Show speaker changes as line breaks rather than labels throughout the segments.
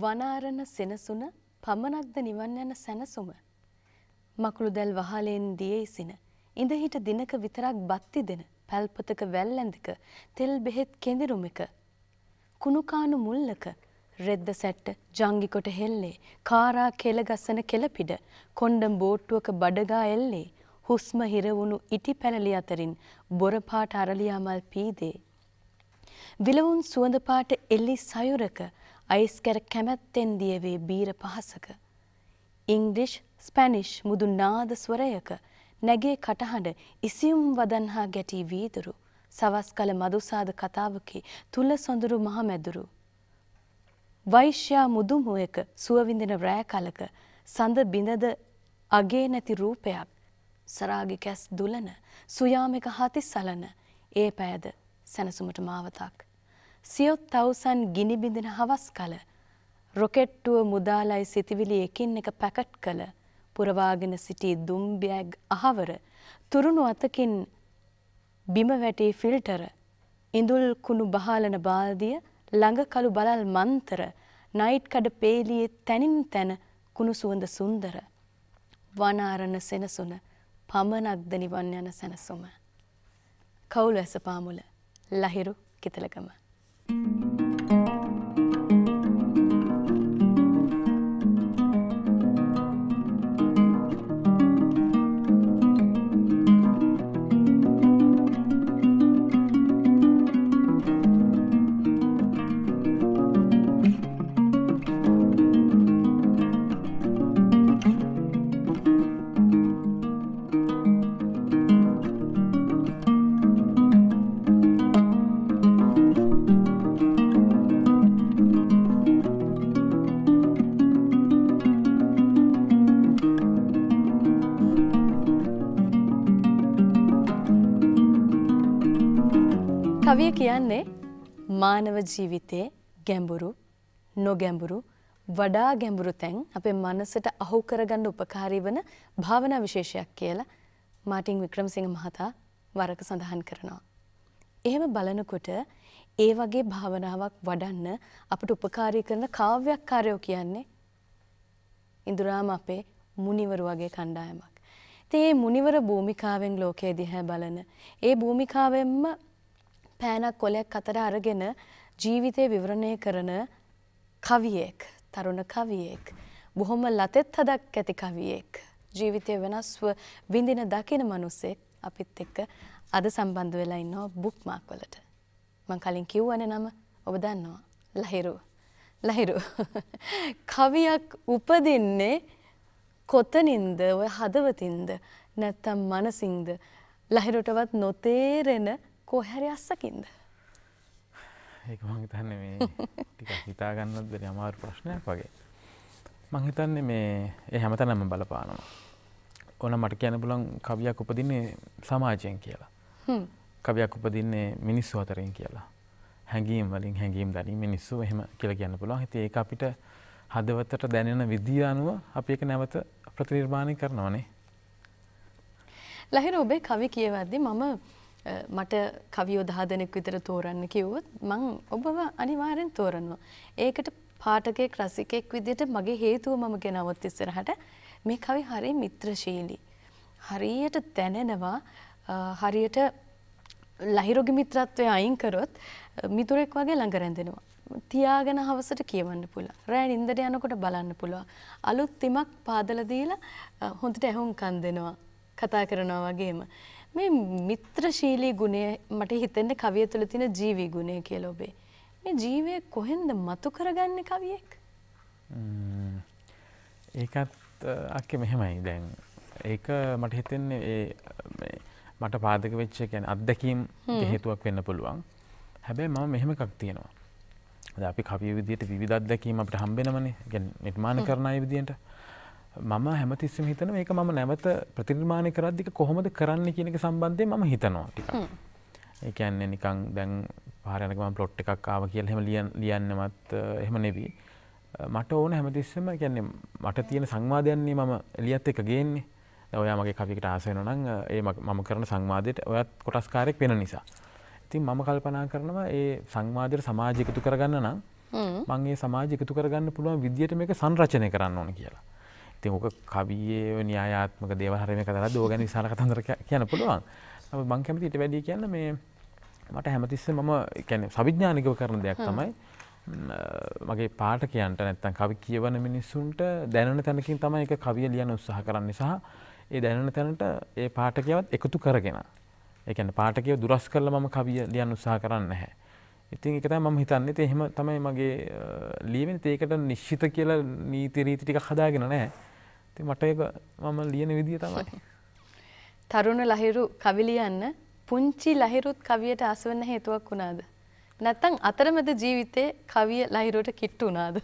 වනාරණ සෙනසුන පමණක්ද නිවන් යන සැනසුම මකුළු දැල් වහලෙන් දියේසින ඉඳ හිට දිනක විතරක් බත්ති දෙන පැල්පතක වැල් ඇඳක තෙල් බෙහෙත් කෙඳිරුමක කුණු කාණු මුල්ලක රෙද්ද සැට්ට ජංගි කොට හෙල්ලේ කාරා කෙල ගසන කෙලපිඩ කොණ්ඩම් බෝට්ටුවක බඩගා එල්ලේ හුස්ම හිරවුණු ඉටි පැලලි අතරින් බොර පාට අරලියා මල් පීදේ විලවුන් සුවඳ පාට එල්ලි සයුරක අයිස් කැර කැමැත්තෙන් දියවේ බීර පහසක ඉංග්‍රීසි ස්පැනිෂ් මුදු නාද ස්වරයක නැගේ කටහඬ ඉසියුම් වදන්හා ගැටි වීදුරු සවස් කල මදුසාද කතාවකි තුල සොඳුරු මහමැදුරු වෛශ්‍යා මුදුමුවක සුවවිඳින රෑ කලක සඳ බිඳද අගේ නැති රූපයක් සරාගි කැස් දුලන සුයාමික හති සලන ඒ පෑද සැනසුමට මාවතක් සියොත් තවුසන් ගිනි බිඳින හවස් කල රොකෙට්ටුව මුදාලයි සිතිවිලි එකින් එක පැකට් කළ පුරවාගෙන සිටි දුම්බෑග් අහවර තුරුණු අතකින් බිම වැටි ෆිල්ටර ඉඳුල් කුණු බහලන බාල්දිය ළඟ කළු බලල් මන්තර නයිට් කඩ පේලියේ තැනින් තැන කුණු සුවඳ සුන්දර වනාරණ සෙනසුන පමණක්ද නිවන් යන සැනසුම කවුළු ඇස පාමුල ලහිරු කිතලගම කවිය කියන්නේ මානව ජීවිතයේ ගැඹුරු නොගැඹුරු වඩා ගැඹුරු තැන් අපේ මනසට අහු කරගන්න උපකාරී වන භාවනා විශේෂයක් කියලා මාටින් වික්‍රමසිංහ මහතා වරක සඳහන් කරනවා. එහෙම බලනකොට ඒ වගේ භාවනාවක් වඩන්න අපට උපකාරී කරන කාව්‍යකාරයෝ කියන්නේ ඉඳුරාම අපේ මුනිවරු වගේ කණ්ඩායමක්. ඉතින් මේ මුනිවර භූමිකාවෙන් ලෝකයේ දිහා බලන ඒ භූමිකාවෙන්ම පෑනක් කොලයක් අතර අරගෙන ජීවිතේ විවරණය කරන කවියෙක්, තරුණ කවියෙක්, බොහොම ලතෙත් හදක් ඇති කවියෙක්, ජීවිතය වෙනස්ව විඳින දකින මිනිසෙක් අපිත් එක්ක අද සම්බන්ධ වෙලා ඉන්නවා බුක්මාක් වලට. මම කලින් කිව්වනේ නම ඔබ දන්නවා. ලහිරු. ලහිරු. කවියක් උපදින්නේ කොතනින්ද? ඔය හදවතින්ද නැත්නම් මනසින්ද? ලහිරුටවත් නොතේරෙන කොහරි අස්සකින්ද?
ඒක මම හිතන්නේ මේ ටිකක් හිතා ගන්නත් බැරි අමාරු ප්‍රශ්නයක් වගේ. මම හිතන්නේ මේ ඒ හැමතැනම බලපානවා. ඕන මට කියන්න පුළුවන් කවියක් උපදින්නේ සමාජයෙන් කියලා. කවියක් උපදින්නේ මිනිස්සු අතරින් කියලා. හැඟීම් වලින් හැඟීම් දැනීම මිනිස්සු එහෙම කියලා කියන්න පුළුවන්. ඉතින් ඒක අපිට හදවතට දැනෙන විදිය අනුව අපි ඒක නැවත ප්‍රතිනිර්මාණය කරනවානේ.
ලහිරු ඔබේ කවි කියවද්දි මට කවියෝ 10 දෙනෙක් විතර තෝරන්න කිව්වොත් මම ඔබව අනිවාර්යෙන් තෝරනවා. ඒකට පාඨකෙක් රසිකෙක් විදිහට මගේ හේතුව මම ගෙනවොත් ඉස්සරහට මේ කවි හරිය මිත්‍රශීලී. හරියට දැනෙනවා හරියට ලහිරුගේ මිත්‍රත්වය අයින් කරොත් මිතුරෙක් වගේ ළඟ රැඳෙනවා. තියාගෙන හවසට කියවන්න පුළුවන්. රෑ නිින්දට යනකොට බලන්න පුළුවන්. අලුත් තිමක් පාදලා දීලා හොඳට ඇහුම්කන් දෙනවා. කතා කරනවා වගේම. මේ මිත්‍රශීලී ගුණය මට හිතෙන්නේ කවිය තුළ තියෙන ජීවී ගුණය කියලා ඔබේ. මේ ජීවය කොහෙන්ද මතු කරගන්නේ කවියෙක්?
ඒකත් අක්කේ මෙහෙමයි දැන්. ඒක මට හිතෙන්නේ මට පාදක වෙච්ච කියන්නේ අත්දැකීම් හේතුවක් වෙන්න පුළුවන්. හැබැයි මම මෙහෙම එකක් තියෙනවා. දැන් අපි කවිය විදියට විවිධ අත්දැකීම් අපිට හම්බෙනවනේ. කියන්නේ නිර්මාණ කරන අය විදියට. මම හැමතිස්සෙම හිතන මේක මම නැවත ප්‍රතිනිර්මාණය කරද්දී කොහොමද කරන්න කියන එක සම්බන්ධයෙන් මම හිතනවා ටිකක්. ඒ කියන්නේ නිකන් දැන් පාර යනක මම ප්ලොට් එකක් ආවා කියලා එහෙම ලියන්නවත් එහෙම නෙවෙයි. මට ඕන හැමතිස්සෙම කියන්නේ මට තියෙන සංවාදයන්නේ මම එළියත් එක්ක ගේන්නේ. දැන් ඔයා මගේ කවියකට ආස වෙනවා නම් ඒ මම කරන සංවාදයට ඔයත් කොටස්කාරයෙක් වෙන නිසා. ඉතින් මම කල්පනා කරනවා ඒ සංවාදයට සමාජය එකතු කරගන්න නම් මම මේ සමාජය එකතු කරගන්න පුළුවන් විදියට මේක සංරචනය කරන්න ඕන කියලා. ඉතින් ඕක කවියේ න්‍යායාත්මක දේවල් හරිය මේක කරලා ඕක ගැන විශාල කතන්දර කියන්න පුළුවන්. නමුත් මම කැමති ඊට වැඩි කියන්න මේ මට හැමතිස්සෙම මම කියන්නේ සවිඥානිකව කරන දෙයක් තමයි මගේ පාඨකයන්ට නැත්තම් කවි කියවන මිනිස්සුන්ට දැනෙන තැනකින් තමයි ඒක කවිය ලියන්න උත්සාහ කරන්නේ සහ ඒ දැනෙන තැනට ඒ පාඨකයවත් එකතු කරගෙන ඒ කියන්නේ පාඨකයව දුරස් කරලා මම කවිය ලියන්න උත්සාහ කරන්නේ නැහැ. ඉතින් ඒක තමයි මම හිතන්නේ. ඉතින් එහෙම තමයි මගේ ලියවෙන්නේ. ඒකට නිශ්චිත කියලා නීති රීති ටිකක් හදාගෙන නැහැ. ඉතින් මට ඒක මම ලියන විදිය තමයි.
තරුණ ලහිරු කවි ලියන්න පුංචි ලහිරුත් කවියට ආස වෙන්න හේතුවක් වුණාද? නැත්තම් අතරමැද ජීවිතේ කවිය ලහිරුවට කිට්ටු වුණාද?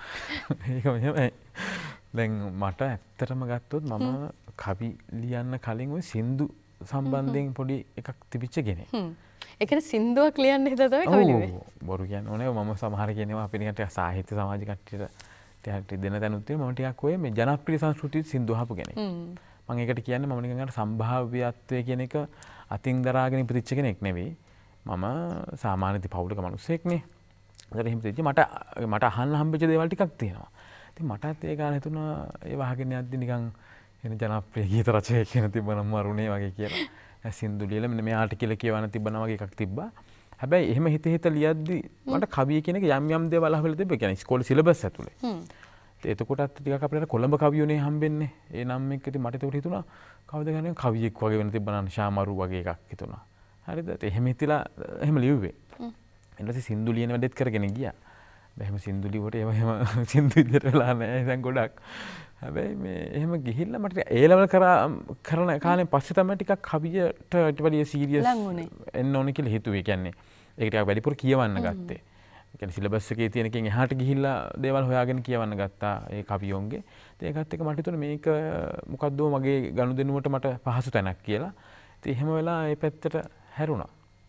ඒක මෙහෙමයි. දැන් මට ඇත්තටම ගත්තොත් මම කවි ලියන්න කලින් ওই සින්දු සම්බන්ධයෙන් පොඩි එකක් තිබිච්ච කෙනෙක්.
ඒ කියන්නේ සින්දුවක් ලියන්න හිතා තමයි කවි ලියුවේ.
බොරු කියන්නේ ඕනේ මම සමහර කියනවා අපේ නිකන් සාහිත්‍ය සමාජ කට්ටියට ටිකක් දෙන තැනුත් තියෙනවා. මම ටිකක් ඔය මේ ජනප්‍රිය සංස්කෘතිය සින්දු අහපු කෙනෙක්. මම ඒකට කියන්නේ මම නිකන් අර සම්භාව්‍යත්වය කියන එක අතින් දරාගෙන ඉපදිච්ච කෙනෙක් නෙවෙයි. මම සාමාන්‍ය පවුලක මිනිස්සෙක්නේ. ඒකට එහෙම තියච්ච මට අහන්න හම්බෙච්ච දේවල් ටිකක් තියෙනවා. ඉතින් මටත් ඒ කාලේ හිතුණා ඒ වහගෙන යද්දි නිකන් එන ජනප්‍රිය ගීත රචකයෙක් කෙනෙක් තිබ්බනම් මරුනේ වගේ කියලා. සින්දු ලියලා මෙන්න මෙයාට කියලා කියවන්න තිබ්බනා වගේ එකක් තිබ්බා. හැබැයි එහෙම හිත ලියද්දි මට කවිය කියන එක යම් දේවල් අහවල තිබ්බේ. කියන්නේ ඉස්කෝලේ සිලබස් ඇතුලේ. එතකොටත් ටිකක් අපිට කොළඹ කවියෝනේ හම්බෙන්නේ. ඒ නම් එක්ක ඉතින් මට ඒක හිතුණා කවුද ගන්නේ කවියෙක් වගේ වෙන තිබ්බනම් ශාමරු වගේ එකක් හිතුණා. හරිද? එහෙම හිතලා එහෙම ලිව්වේ. ඊට පස්සේ සින්දු ලියන වැඩෙත් කරගෙන ගියා. එහෙම සින්දු ලිව්වට එහෙම සින්දු විදියට වෙලා නැහැ දැන් ගොඩක්. හැබැයි මේ එහෙම ගිහිල්ලා මට ඒ ලෙවල් කරන කාලෙන් පස්සේ තමයි ටිකක් කවියට ඊට වඩා සීරියස් එන්න ඕනේ කියලා හිතුවේ. කියන්නේ ඒක ටිකක් වැඩිපුර කියවන්න ගත්තේ. ඒ කියන්නේ සිලබස් එකේ තියෙන එකෙන් එහාට ගිහිල්ලා දේවල් හොයාගෙන කියවන්න ගත්තා ඒ කවියොන්ගේ. ඒකත් එක්ක මට හිතුණා මේක මොකද්ද මගේ ගනුදෙනුවට මට පහසු තැනක් කියලා. ඉතින් එහෙම වෙලා ඒ පැත්තට හැරුණා.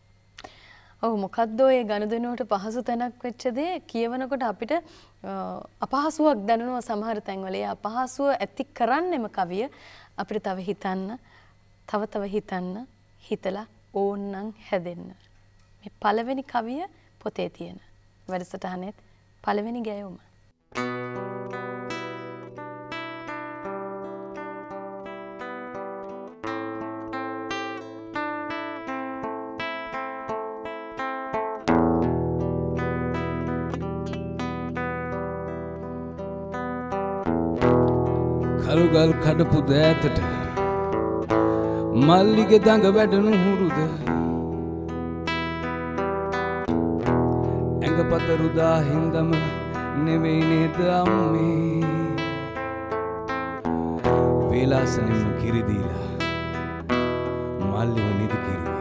ඔව් මොකද්ද ඔය ගනුදෙනුවට පහසු තැනක් වෙච්ච දේ කියවනකොට අපිට අපහසුයක් දැනෙනවා සමහර තැන්වල. ඒ අපහසුව ඇති කරන්නෙම කවිය අපිට තව හිතන්න, තව හිතන්න, හිතලා ඕන්නම් හැදෙන්න. මේ පළවෙනි කවිය පොතේ තියෙන වැඩසටහනෙත් පළවෙනි ගැයුම.
කළුගල් කඩපු දෑතට මල්ලිගේ දඟ වැඩනු හුරුද ඇඟපත රුදා හින්දම නෙවෙයි නේද අම්මේ වේලාසනෙම කිරි දීලා මල්ලිව නිදි කිරුවේ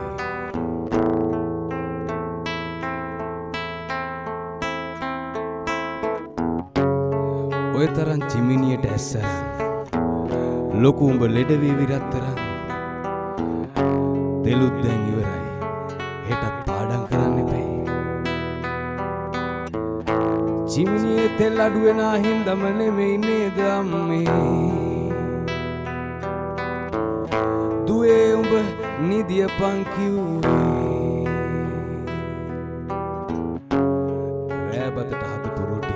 ඔය තරම් චිමිනියට ඇස්සර ලොකු උඹ ලෙඩවී විරත්තරන් දෙලුත් දැන් ඉවරයි හෙටත් පාඩම් කරන්න එපයි චිමිනියේ තෙල් අඩු වෙන හින්දම නෙවෙයි නේද අම්මේ දුවේ උඹ නිදියපන් කිව්වේ රෑබතට හදපු රොටි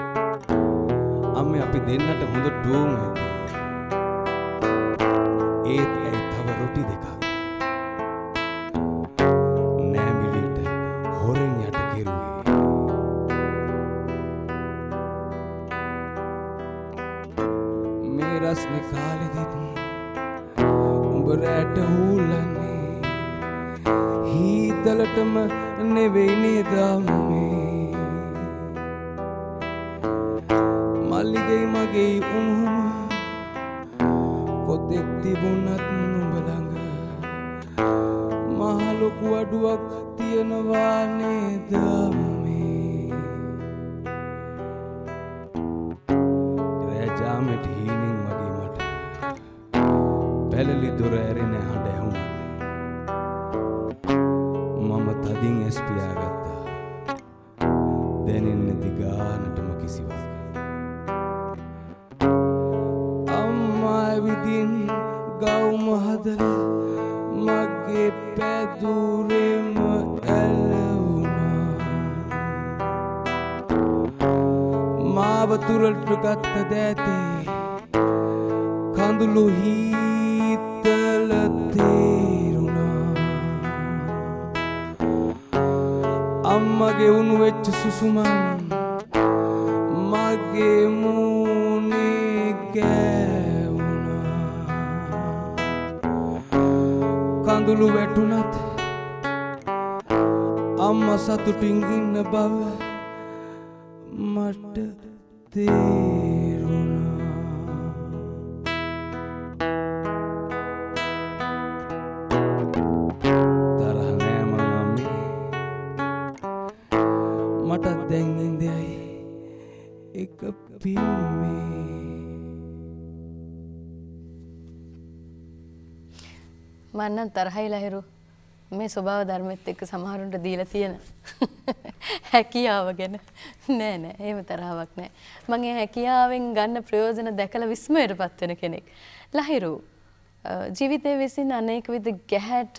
අම්මේ අපි දෙන්නට හොඳ ඩෝම් ඇති ඒත් ඇයි තව රොටි දෙකක් නෑමිලිට හොරෙන් යට කෙරුවේ මේ රස්නේ කාලෙදිත් උඹ රැට හූලන්නේ හීතලටම නෙවෙයි නේද අම්මේ මල්ලිගේ මගේ උණුහුම කොතෙක් තිබුණත් නුඹ ළඟ මහ ලොකු අඩුවක් තියනවා නේද අම්මේ රැජාමට හීනින් වගේ මට පැලලි දොර ඇරෙන හඬ ඇහුණා මම තදින් ඇස් පියාගත්තා දැනෙන්නේ දිගානටම කිසිවක් විදින් ගවුම හදලා මගේ පැදුරෙම ඇලවුණා අවතුරට ගත්ත දෑතේ කඳුළු හීතල තේරුණා අම්මගේ උණු වෙච්ච සුසුමන් මගේ මූණේ ගෑවුණා කඳුළු වැටුණත් අම්මා සතුටින් ඉන්න බව මට තේරුණා තරහ නෑ මං අම්මේ මටත් දැන් ඉඳයි එක පිම්මේ
මන්නම් තරහයි ලහිරු මේ ස්වභාව ධර්මෙත් එක්ක සමහරුන්ට දීලා තියෙන හැකියාව ගැන නෑ නෑ එහෙම තරහාවක් නෑ මම ඒ හැකියාවෙන් ගන්න ප්‍රයෝජන දැකලා විස්මයටපත් වෙන කෙනෙක් ලහිරු ජීවිතයේ විසින් අනේක විද ගැහැට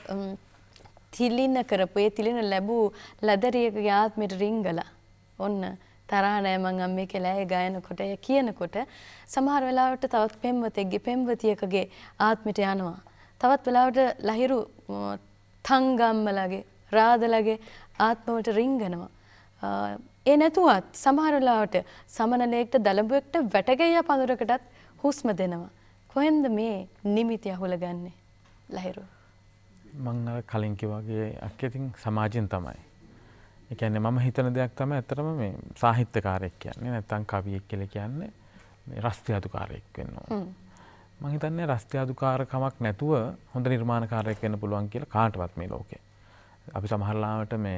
තිලින කරපු ඒ තිලින ලැබූ ලදරියකගේ ආත්මයට රිංගලා ඔන්න තරහ නෑ මං අම්මේ කියලා ඒ ගායනකොට ඒ කියනකොට සමහර වෙලාවට තවත් පෙම්වතෙක්ගේ පෙම්වතියකගේ ආත්මයට යනවා තවත් වෙලාවට ලහිරු තංගම්මලගේ රාදලගේ ආත්මවලට රිංගනවා. ඒ නැතුවත් සමහර වෙලාවට සමනලයකට දලඹුවෙක්ට වැටගැය පඳුරකටත් හුස්ම දෙනවා. කොහෙන්ද මේ නිමිති අහුලගන්නේ ලහිරු?
මං අර කලින් කිව්වාගේ අක්කෙතින් සමාජයෙන් තමයි. ඒ කියන්නේ මම හිතන දෙයක් තමයි ඇත්තටම මේ සාහිත්‍යකාරයෙක් කියන්නේ නැත්නම් කවියෙක් කියලා කියන්නේ මේ රස්තියාදුකාරයෙක් වෙන්න ඕන. මම හිතන්නේ රස්තියාදුකාරකමක් නැතුව හොඳ නිර්මාණකාරයෙක් වෙන්න පුළුවන් කියලා කාටවත් මේ ලෝකේ. අපි සමහරලාවට මේ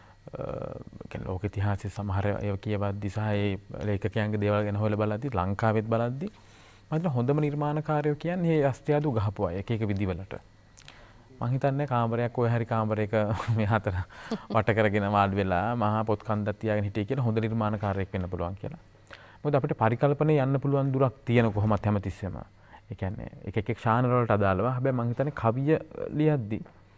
ලෝක ඉතිහාසයේ සමහර ඒවා කියවද්දි සහ ඒ ලේඛකයන්ගේ දේවල් ගැන හොයලා බලද්දි ලංකාවෙත් බලද්දි මම හිතන හොඳම නිර්මාණකාරයෝ කියන්නේ මේ රස්තියාදු ගහපු අය එක එක විදිවලට. මම හිතන්නේ කාමරයක් ඔය හරි කාමරයක මේ හතර වට කරගෙන වාඩි වෙලා මහා පොත් කන්දක් තියාගෙන හිටියේ කියලා හොඳ නිර්මාණකාරයෙක් වෙන්න පුළුවන් කියලා. මොකද අපිට පරිකල්පනේ යන්න පුළුවන් දුරක් තියෙන කොහොමත් හැමතිස්සෙම. ඒ කියන්නේ එක එක ශානර වලට අදාළව. හැබැයි මම හිතන්නේ කවිය ලියද්දි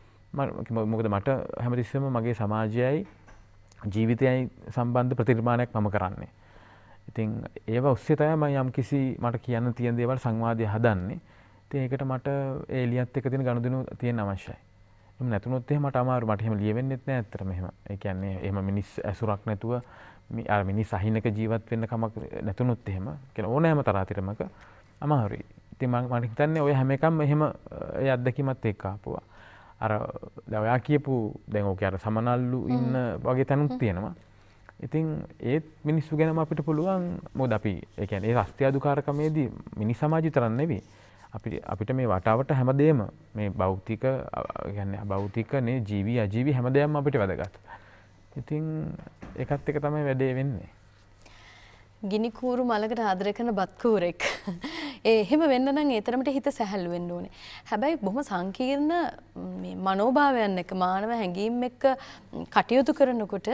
මොකද මට හැමතිස්සෙම මගේ සමාජයයි ජීවිතයයි සම්බන්ධ ප්‍රතිනිර්මාණයක් මම කරන්නේ. ඉතින් ඒව ඔස්සේ තමයි මම යම්කිසි මට කියන්න තියෙන දේවල් සංවාදය හදන්නේ. ඉතින් ඒකට මට ඒ එලියත් එක්ක තියෙන ගනුදෙනු තියෙන්න අවශ්‍යයි. එහෙම නැතුනොත් එහෙම මට අමාරු. මට එහෙම ලියෙවෙන්නෙත් නෑ ඇත්තටම එහෙම. ඒ කියන්නේ එහෙම මිනිස් ඇසුරක් නැතුව අර මිනිස් අහිනක ජීවත් වෙන්න කමක් නැතුනොත් එහෙම කියන ඕනෑම තරහතරමක අමාරුයි. ඉතින් මම හිතන්නේ ඔය හැම එකම එහෙම ඒ අත්දැකීමත් එක්ක ආපුවා. අර දැන් ඔයා කියපු දැන් ඔකේ අර සමනල්ලු ඉන්න වගේ තැනුත් තියෙනවා. ඉතින් ඒත් මිනිස්සු ගැනම අපිට පුළුවන් මොකද අපි ඒ කියන්නේ ඒ රස්තියාදුකාරකමේදී මිනිස් සමාජය විතරක් නෙවෙයි අපිට මේ වටාවට හැමදේම මේ භෞතික කියන්නේ අභෞතිකනේ ජීවි අජීවි හැමදේම අපිට වැදගත්. ඉතින් ඒකත් එක තමයි වැඩේ වෙන්නේ.
ගිනි කූරු මලකට ආදරය කරන බත් කූරෙක්. එහෙම වෙන්න නම් ඒ තරමට හිත සැහැල්ලු වෙන්න ඕනේ. හැබැයි බොහොම සංකීර්ණ මේ මනෝභාවයන් එක්ක මානව හැඟීම් එක්ක කටයුතු කරනකොට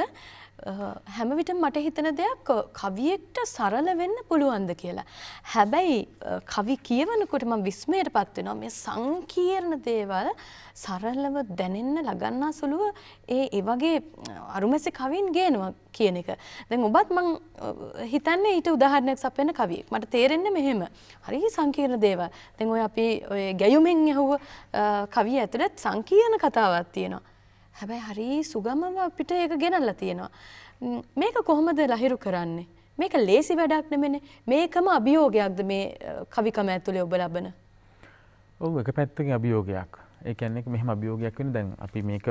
හැම විටම මට හිතෙන දෙයක් කවියෙක්ට සරල වෙන්න පුළුවන්ද කියලා. හැබැයි කවි කියවනකොට මම විස්මයටපත් වෙනවා මේ සංකීර්ණ දේවල් සරලව දැනෙන්න ලගන්නා සුළුව ඒ වගේ අරුමැසි කවින් ගේනවා කියන එක. දැන් ඔබත් මං හිතන්නේ ඊට උදාහරණයක් සපයන කවියෙක්. මට තේරෙන්නේ මෙහෙම. හරි සංකීර්ණ දේවල්. දැන් ඔය අපි ඔය ගැයුමෙන් යහුව කවිය ඇතුළත් සංකීර්ණ කතාවක් තියෙනවා. හැබැයි හරි සුගමව අපිට ඒක ගෙනල්ලා තියෙනවා. මේක කොහොමද ලහිරු කරන්නේ? මේක ලේසි වැඩක් නෙමෙයි. මේකම අභියෝගයක්ද මේ කවිකම ඇතුලේ ඔබ ලබන?
ඔව් එක පැත්තකින් අභියෝගයක්. ඒ කියන්නේ මෙහෙම අභියෝගයක් වෙන දැන් අපි මේක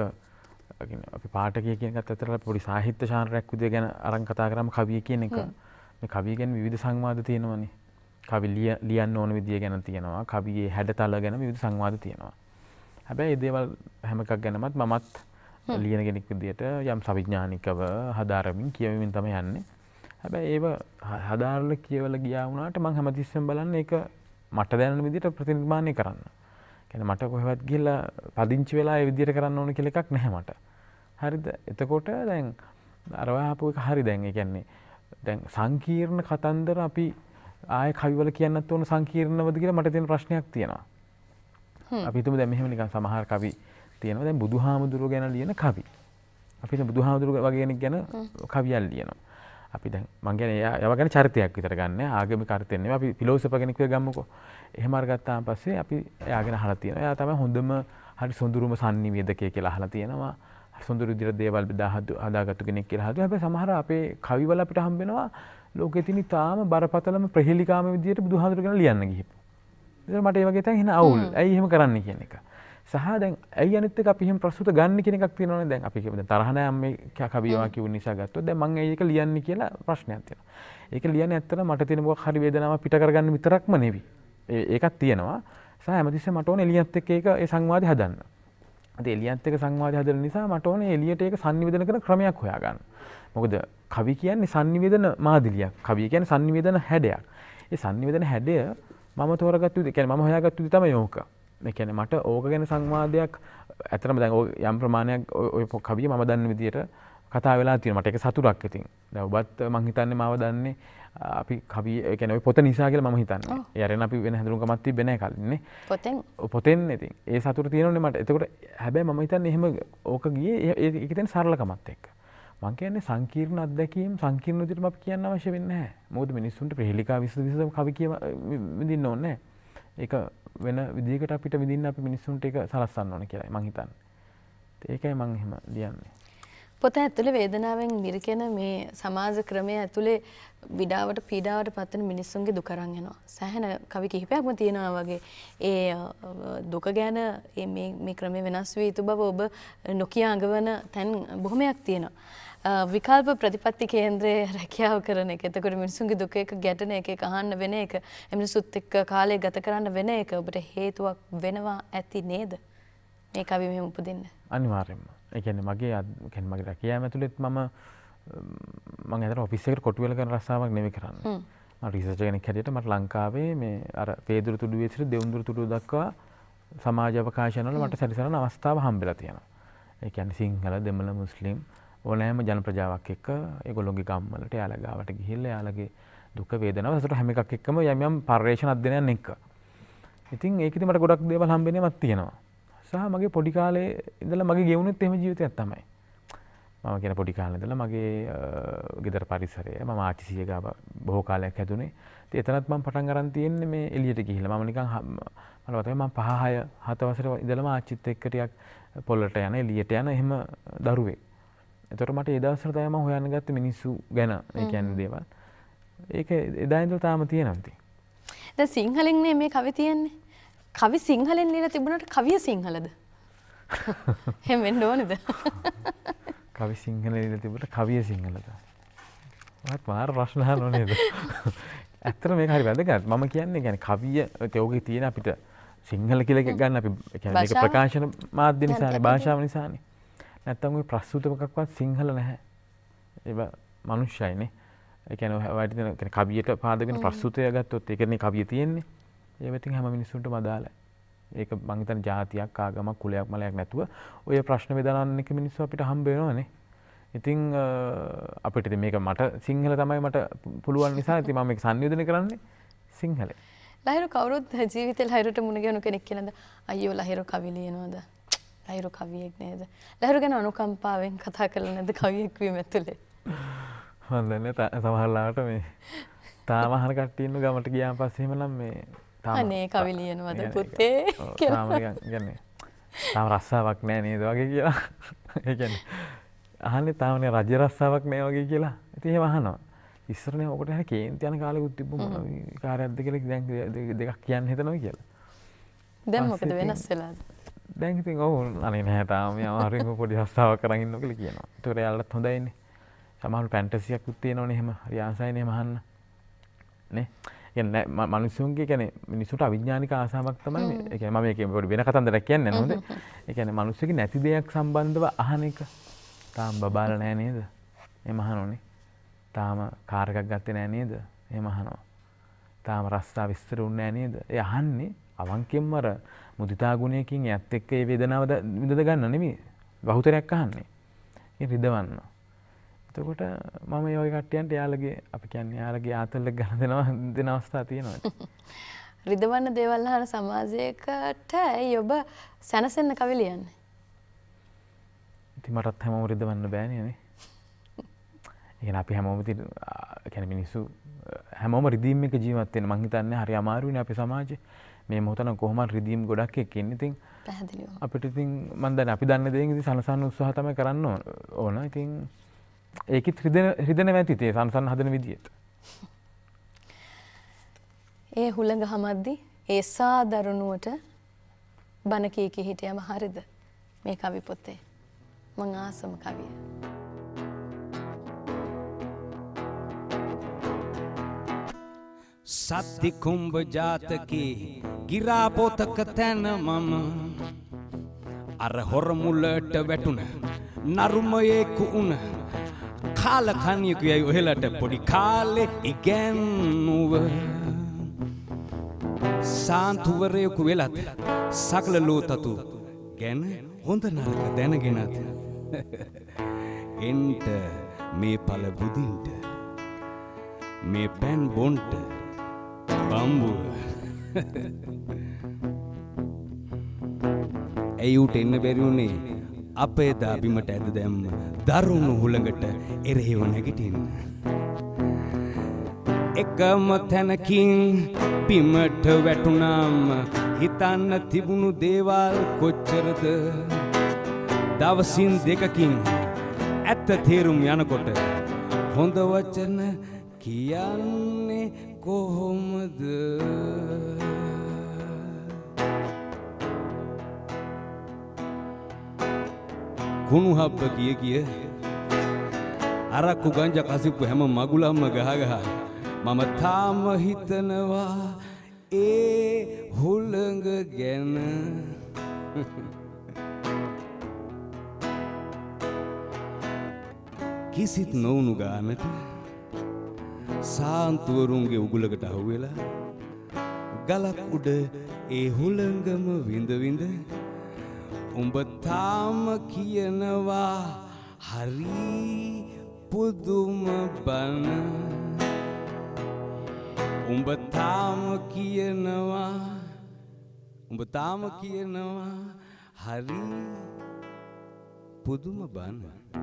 අපි පාඨකය කියන එකත් අතර පොඩි සාහිත්‍ය ශාස්ත්‍රයක් විදිය ගැන අරන් කතා කරාම කවිය කියන එක මේ කවිය ගැන විවිධ සංවාද තියෙනවනේ. කවි ලියන්න ඕන විදිය ගැන තියෙනවා. කවියේ හැඩතල ගැන විවිධ සංවාද තියෙනවා. හැබැයි මේ දේවල් හැම එකක් ගැනමත් මමත් ලියන කෙනෙක් විදියට යම් සවිඥානිකව හදාරමින් කියවමින් තමයි යන්නේ. හැබැයි ඒව හදාරලා කියවලා ගියා වුණාට මම හැමතිස්සෙම බලන්නේ ඒක මට දැනෙන විදියට ප්‍රතිනිර්මාණය කරන්න. කියන්නේ මට කොහෙවත් ගිහලා පදිංචි වෙලා ඒ විදියට කරන්න ඕන කියලා එකක් නැහැ මට. හරිද? එතකොට දැන් අර වහපු එක හරි දැන් ඒ කියන්නේ දැන් සංකීර්ණ කතන්දර අපි ආයේ කවිවල කියන්නත් ඕන සංකීර්ණවද කියලා මට තියෙන ප්‍රශ්නයක් තියෙනවා. අපි හිතමු දැන් මෙහෙම නිකන් සමහර කවි තියෙනවා දැන් බුදුහාමුදුරුවෝ ගැන ලියන කවි. අපි හිතමු බුදුහාමුදුරුවෝ වගේ කෙනෙක් ගැන කවියක් ලියනවා. අපි දැන් මං කියන්නේ ඒව ගැන චරිතයක් විතර ගන්න ආගමික අර්ථය නෙවෙයි අපි ෆිලොසොෆර් කෙනෙක් කියලා ගමුකෝ. එහෙම අරගත්තාන් පස්සේ අපි එයාගෙන අහලා තියෙනවා. එයා තමයි හොඳම හරි සොඳුරුම sannivedakaya කියලා අහලා තියෙනවා. සොඳුරු විදිහට දේවල් හදාගත්තු කෙනෙක් කියලා හදුවා. හැබැයි සමහර අපේ කවිවල අපිට හම්බ වෙනවා ලෝකේ තියෙන තාම බරපතලම ප්‍රහෙලිකාම විදිහට බුදුහාමුදුරු ගැන ලියන්න ගිහිපු. ඒක මට ඒ වගේ තැන් එන අවුල්. ඇයි එහෙම කරන්නේ කියන එක. සහ දැන් ඇයි අනිත් එක අපි එහෙම ප්‍රස්තුත ගන්න කියන එකක් තියෙනවනේ. දැන් අපි කියමු දැන් තරහ නැහැ මේ කවියවා කියු නිසා ගත්තොත් දැන් මං ඇයි ඒක ලියන්නේ කියලා ප්‍රශ්නයක් තියෙනවා. ඒක ලියන්නේ ඇත්තට මට තියෙන මොකක් හරි වේදනාවක් පිට කරගන්න විතරක්ම නෙවෙයි. ඒකක් තියෙනවා. සහ හැමතිස්සෙම මට ඕනේ එලියත් එක්ක ඒක ඒ සංවාදය හදන්න. ඒ එලියත් එක්ක සංවාදය හදන නිසා මට ඕනේ එලියට ඒක sannivedana කරන ක්‍රමයක් හොයාගන්න. මොකද කවි කියන්නේ sannivedana මාදිලියක්. කවිය කියන්නේ sannivedana හැඩයක්. ඒ sannivedana හැඩය මම තෝරගත්තු විදිහ කියන්නේ මම හොයාගත්තු විදිහ තමයි ඕක. ඒ කියන්නේ මට ඕක ගැන සංවාදයක් ඇත්තටම දැන් යම් ප්‍රමාණයක් ඔය කවිය මම දන්න විදිහට කතා වෙලා තියෙනවා. මට ඒක සතුටක් ඉතින්. දැන් ඔබත් මං හිතන්නේ මාව දන්නේ අපි කවිය ඒ කියන්නේ ඔය පොත නිසා කියලා මම හිතන්නේ. ඒ අරගෙන අපි වෙන හඳුන්කමක් තිබ්බේ නැහැ කලින් නේ. පොතෙන් ඉතින් ඒ සතුට තියෙනවනේ මට. එතකොට හැබැයි මම හිතන්නේ එහෙම ඕක ගියේ ඒක තියෙන සරලකමත් එක්ක. මං කියන්නේ සංකීර්ණ අත්දැකීම් සංකීර්ණ විදිහටම අපි කියන්න අවශ්‍ය වෙන්නේ නැහැ. මොකද මිනිස්සුන්ට ප්‍රහෙලිකා විශ්ව කවි කිය විඳින්න ඕනේ නැහැ. ඒක වෙන විදිහකට අපිට විඳින්න අපි මිනිස්සුන්ට ඒක සලස්සන්න ඕනේ කියලා මං හිතන්නේ. ඒකයි මං එහෙම ලියන්නේ.
පොත ඇතුලේ වේදනාවෙන් මිරිකෙන මේ සමාජ ක්‍රමය ඇතුලේ විඩාවට පීඩාවට පත්වෙන මිනිස්සුන්ගේ දුක අරන් යනවා. සෑහෙන කවි කිහිපයක්ම තියෙනවා වගේ. ඒ දුක ගැන මේ ක්‍රමය වෙනස් වී යුතු බව ඔබ නොකිය අඟවන තැන් බොහොමයක් තියෙනවා. විකල්ප ප්‍රතිපත්ති කේන්ද්‍රයේ රැකියාව කරන එක. එතකොට මිනිස්සුන්ගේ දුක එක ගැටෙන එක අහන්න වෙන එක. මිනිස්සුත් එක්ක කාලය ගත කරන්න වෙන එක ඔබට හේතුවක් වෙනවා ඇති නේද? මේ කවි මෙහෙම උපදින්න.
අනිවාර්යයෙන්ම. ඒ කියන්නේ මගේ රැකියාව ඇතුළෙත් මම ඇතර ඔෆිස් එකට කොටු වෙලා කරන රස්සාවක් නෙවෙයි කරන්නේ. මම රිසර්චර් කෙනෙක් හැටියට මට ලංකාවේ මේ අර පේදුරු තුඩුවේ සිට දෙවුන්දුරු තුඩුව දක්වා සමාජ අවකාශයන් වල මට සැරිසරන අවස්ථාව හම්බෙලා තියෙනවා. ඒ කියන්නේ සිංහල, දෙමළ, මුස්ලිම් ඕනෑම ජන ප්‍රජාවක් එක්ක ඒගොල්ලෝගේ ගම් වලට යාලා ගාවට ගිහිල්ලා යාලගේ දුක වේදනාව සතුට හැම එකක් එක්කම යම් පරිශ්‍රණ අධ්‍යයනයන් එක්ක. ඉතින් ඒකෙදි මට ගොඩක් දේවල් හම්බෙන්නේවත් තියෙනවා. සහ මගේ පොඩි කාලේ ඉඳලා මගේ ගෙවුනෙත් එහෙම ජීවිතයක් තමයි. මම කියන පොඩි කාලේ ඉඳලා මගේ ගෙදර පරිසරය මම ආච්චිසිය ගාව බොහෝ කාලයක් හැදුනේ. ඉතින් එතනත් මම පටන් අරන් තියෙන්නේ මේ එළියට ගිහිල්ලා. මම නිකන් මම මතකයි මම 5 6 7 වසරේ ඉඳලම ආච්චිත් එක්ක ටිකක් පොළට යන එළියට යන එහෙම දරුවෙක්. එතකොට මට ඒ දවස්වල තමයි මම හොයන්න ගත්තේ මිනිස්සු ගැන ඒ කියන්නේ දේවල්. ඒක එදා ඉඳලා තාම තියෙනවා ඉතින්.
දැන් සිංහලෙන් මේ කවි තියෙන්නේ. කවි සිංහලෙන් ලියලා තිබුණාට කවිය සිංහලද? එහෙම වෙන්න ඕනේද?
කවි සිංහලෙන් ලියලා තිබුණාට කවිය සිංහලද? මට මාර ප්‍රශ්න අහන්න ඕනේද? ඇත්තට මේක හරි වැදගත්. මම කියන්නේ කවිය ඒකේ තියෙන අපිට සිංහල කියලා ගන්න අපි කියන්නේ මේක ප්‍රකාශන මාධ්‍ය නිසානේ භාෂාව නිසානේ. නැත්තම් ওই ප්‍රස්තුත මොකක්වත් සිංහල නැහැ. ඒක මනුෂ්‍යයිනේ. ඒ කියන්නේ ඔයාලට තියෙන කවියට පාදගෙන ප්‍රස්තුතය ගත්තොත් ඒකනේ කවිය තියෙන්නේ. ඒ වෙතින් හැම මිනිස්සුන්ටම අදාළයි. ඒක මං හිතන්නේ ජාතියක් ආගමක් කුලයක් මලයක් නැතුව ඔය ප්‍රශ්න බෙදනන්න එක මිනිස්සු අපිට හම්බ වෙනවනේ. ඉතින් අපිට ඉතින් මේක මට සිංහල තමයි මට පුළුවන් නිසා ඉතින් මම මේක සංයෝජනය කරන්නේ සිංහලෙන්.
ලහිරු කවුරුත් ජීවිතේ ලහිරුට මුණ ගැහුණු කෙනෙක් කියලාද අයියෝ ලහිරු කවි ලියනවද? ලහිරු කවියෙක් නේද? ලහිරු ගැන අනුකම්පාවෙන් කතා කරලා නැද්ද කවියෙක් වීම ඇතුලේ?
මම දන්නේ සමහරලාට මේ තාම අහන කට්ටිය ඉන්න ගමට ගියාන් පස්සේ එහෙමනම් මේ
අනේ කවි ලියනවද පුතේ
කියලා. තාම කියන්නේ තාම රස්සාවක් නැහැ නේද වගේ කියලා. ඒ කියන්නේ අහන්නේ තාමනේ රජ රස්සාවක් නැහැ වගේ කියලා. ඉතින් එහෙම අහනවා. ඉස්සරනේ ඔකට හැම කේන්ති යන කාලෙකුත් තිබ්බ මොන කාර්යයක්ද කියලා දැන් දෙකක් කියන්න හිතනවා කියලා.
දැන් මොකද වෙනස් වෙලාද?
දැන් ඉතින් ඔව් අනේ නැහැ තාම අමාරුවෙන් පොඩි රස්සාවක් කරන් ඉන්නවා කියලා කියනවා. ඒතකොට එයාලට හොඳයිනේ. සමහර ෆැන්ටසියක් උත් තියෙනවනේ එහෙම. හරි ආසයිනේ එහෙම අහන්න. නේ? කියන්නේ මිනිස්සුන්ගේ කියන්නේ මිනිස්සුන්ට අවිඥානික ආසාවක් තමයි මේ. ඒ කියන්නේ මම මේකේ පොඩි වෙන කතන්දරයක් කියන්නේ නැහැ හොඳේ. ඒ කියන්නේ මිනිස්සුගේ නැති දෙයක් සම්බන්ධව අහන එක. තාම බබාලා නැහැ නේද? එහෙම අහනෝනේ. තාම කාර් එකක් ගත්තේ නැහැ නේද? එහෙම අහනවා. තාම රස්සා විස්තර උන්නේ නැහැ නේද? ඒ අහන්නේ අවංකෙන්ම අර මුදිතා ගුණයකින් යත් එක්ක ඒ වේදනාව විඳ ගන්න නෙමෙයි. බහුතරයක් අහන්නේ. ඒ රිදවන්න. එතකොට මම ඒ වගේ කට්ටියන්ට යාළගේ අපි කියන්නේ යාළගේ ආතල්ල ගන්න දෙන අවස්ථා තියෙනවා.
රිදවන්න දේවල් අහන සමාජයකට ඇයි ඔබ සැනසෙන්න කවි ලියන්නේ?
ඉතින් මටත් හැමෝම රිදවන්න බෑනේ නේ. ඒ අපි හැමෝම කියන්නේ මිනිස්සු හැමෝම රිදීම් එක ජීවත් වෙන මං හිතන්නේ හරි අමාරුයිනේ අපේ සමාජේ. මේ මොහොතන කොහොමද රිදීම් ගොඩක් එක්ක ඉන්නේ. ඉතින්
පැහැදිලිව.
අපිට ඉතින් මම දන්නේ අපි දන්න දේෙන් ඉතින් සනසන්න උත්සාහ තමයි කරන්න ඕන. ඉතින් ඒකෙත් රිදෙන වැටි තේ සනසන්න හදන විදියට.
ඒ හුළඟ හමද්දි ඒ සාදරුණුවට බණ කී කී හිටියම හරිද? මේ කවි පොතේ. මං ආසම කවිය.
සත්ති කුම්භ ජාතකේ ගිරා පොතක තැන මම අර හොර මුලට වැටුණ නරුමයෙකු උන කාලකන්යෙකු යයි ඔහෙලට පොඩි කාලේ ඉගැන්නුව සාන්තුවරයෙකු වෙලත් සකල ලෝතතු ගැන හොඳ නරක දැනගෙනත් එන්ට මේ පළ බුදින්ට මේ පැන් බොන්ට බම්බුව ඇයි උට එන්න බැරි වුණේ අපේ දා බිමට ඇද දැම්ම දරුණු හුළඟට එරෙහිව නැගිටින්න එකම තැනකින් බිමට වැටුණාම හිතන්න තිබුණු දේවල් කොච්චරද දවසින් දෙකකින් ඇත්ත තේරුම් යනකොට හොඳ වචන කියන්නේ කොහොමද කුණු හබ්බ කිය අරක්කු ගංජා කසිප්පු හැම මගුලම්ම ගහ මම තාම හිතනවා ඒ හුළඟ ගැන කිසිත් නොවුණු ගානට සාන්තුවරුන්ගේ උගුලකට අහුවෙලා ගලක් උඩ ඒ හුළඟම විඳ විඳ උඹ තාම කියනවා හරි පුදුම බන උඹ තාම කියනවා හරි පුදුම බන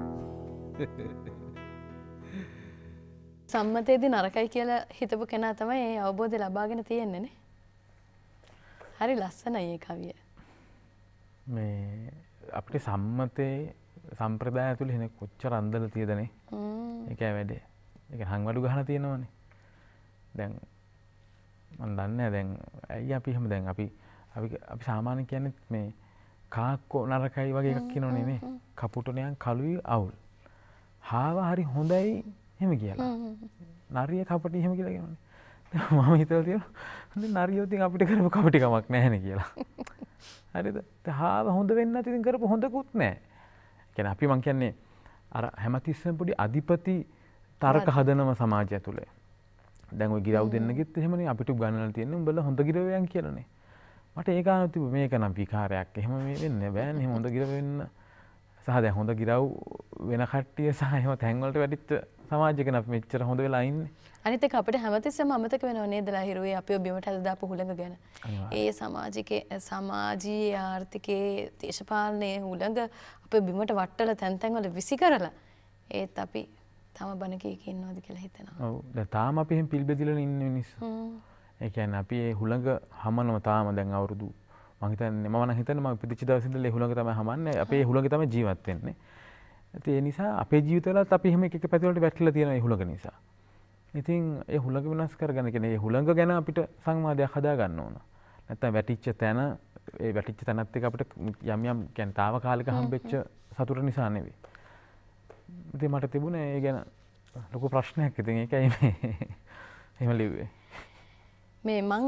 සම්මතයේදී නරකයි කියලා හිතපු කෙනා තමයි ඒ අවබෝධය ලබාගෙන තියෙන්නේ නේ. හරි ලස්සනයි ඒ කවිය.
මේ අපේ සම්මතයේ සම්ප්‍රදාය ඇතුළේ එන කොච්චර අන්දලා තියෙදනේ. ඒකයි වැඩේ. ඒක හංවඩු ගහලා තියෙනවනේ. දැන් මම දන්නේ දැන් ඇයි අපි එහෙම දැන් අපි සාමාන්‍ය කියන්නේ මේ කාක්කෝ නරකයි වගේ එකක් කියනෝනේ නේ. කපුටණයන් කළුයි අවුල්. හාව හරි හොඳයි එහෙම කියලා. නරිය කපටි එහෙම කියලා කියනෝනේ. මම හිතලා තියෙනවා නරියෝ ඉතින් අපිට කරපු කපටිකමක් නැහැනේ කියලා. හරිද? හාව හොඳ වෙන්න නැති ඉතින් කරපු හොඳකුත් නැහැ. කියන්නේ අපි මං කියන්නේ අර හැමතිස්සෙම පොඩි අධිපති තර්ක හදනම සමාජය තුළ. දැන් ওই ගිරව් දෙන්නගෙත් එහෙමනේ අපිට ගණනලා තියෙන්නේ උඹලා හොඳ ගිරවයන් කියලානේ. මට ඒක ආනොත් මේක නම් විකාරයක්. එහෙම මේ වෙන්නේ බෑනේ. එහෙම හොඳ ගිරව වෙන්න සහ දැන් හොඳ ගිරව් වෙන කට්ටිය සහ එහෙම තැන් වලට වැඩිච්ච සමාජයක අපි මෙච්චර හොඳ වෙලා ඉන්නේ.
අනිත් එක අපිට හැමතිස්සෙම අමතක වෙනව නේද ලහිරුවේ අපිව බිමට හද දාපු හුළඟ ගැන. ඒ සමාජීය ආර්ථිකයේ දේශපාලනයේ හුළඟ අපේ බිමට වට්ටලා තැන් වල විසි කරලා ඒත් අපි තම බන කීක ඉන්නවද කියලා හිතනවා.
ඔව්. දැන් තාම අපි එහෙම පිළිබෙදිලා ඉන්න මිනිස්සු. ඒ කියන්නේ අපි මේ හුළඟ හමනවා තාම දැන් අවුරුදු මම හිතන්නේ මම නම් හිතන්නේ මම ඉපදිච්ච දවසේ ඉඳලා හුළඟ තමයි හමන්නේ. අපේ හුළඟ තමයි ජීවත් වෙන්නේ. ඒ නිසා අපේ ජීවිතවලත් අපි එහෙම එක පැතිවලට වැටිලා තියෙනවා මේ හුළඟ නිසා. ඉතින් ඒ හුළඟ වෙනස් කරගන්න කියන්නේ මේ හුළඟ ගැන අපිට සංවාදයක් හදා ගන්න ඕන. නැත්තම් වැටිච්ච තැන ඒ වැටිච්ච තැනත් එක්ක අපිට යම් කියන්නේ తాවකාලික හම්බෙච්ච සතුට නිසා නෙවෙයි. ඉතින් මට තිබුණේ ඒ ගැන ලොකු ප්‍රශ්නයක්. ඉතින් ඒකයි මේ එහෙම ලිව්වේ.
මේ මං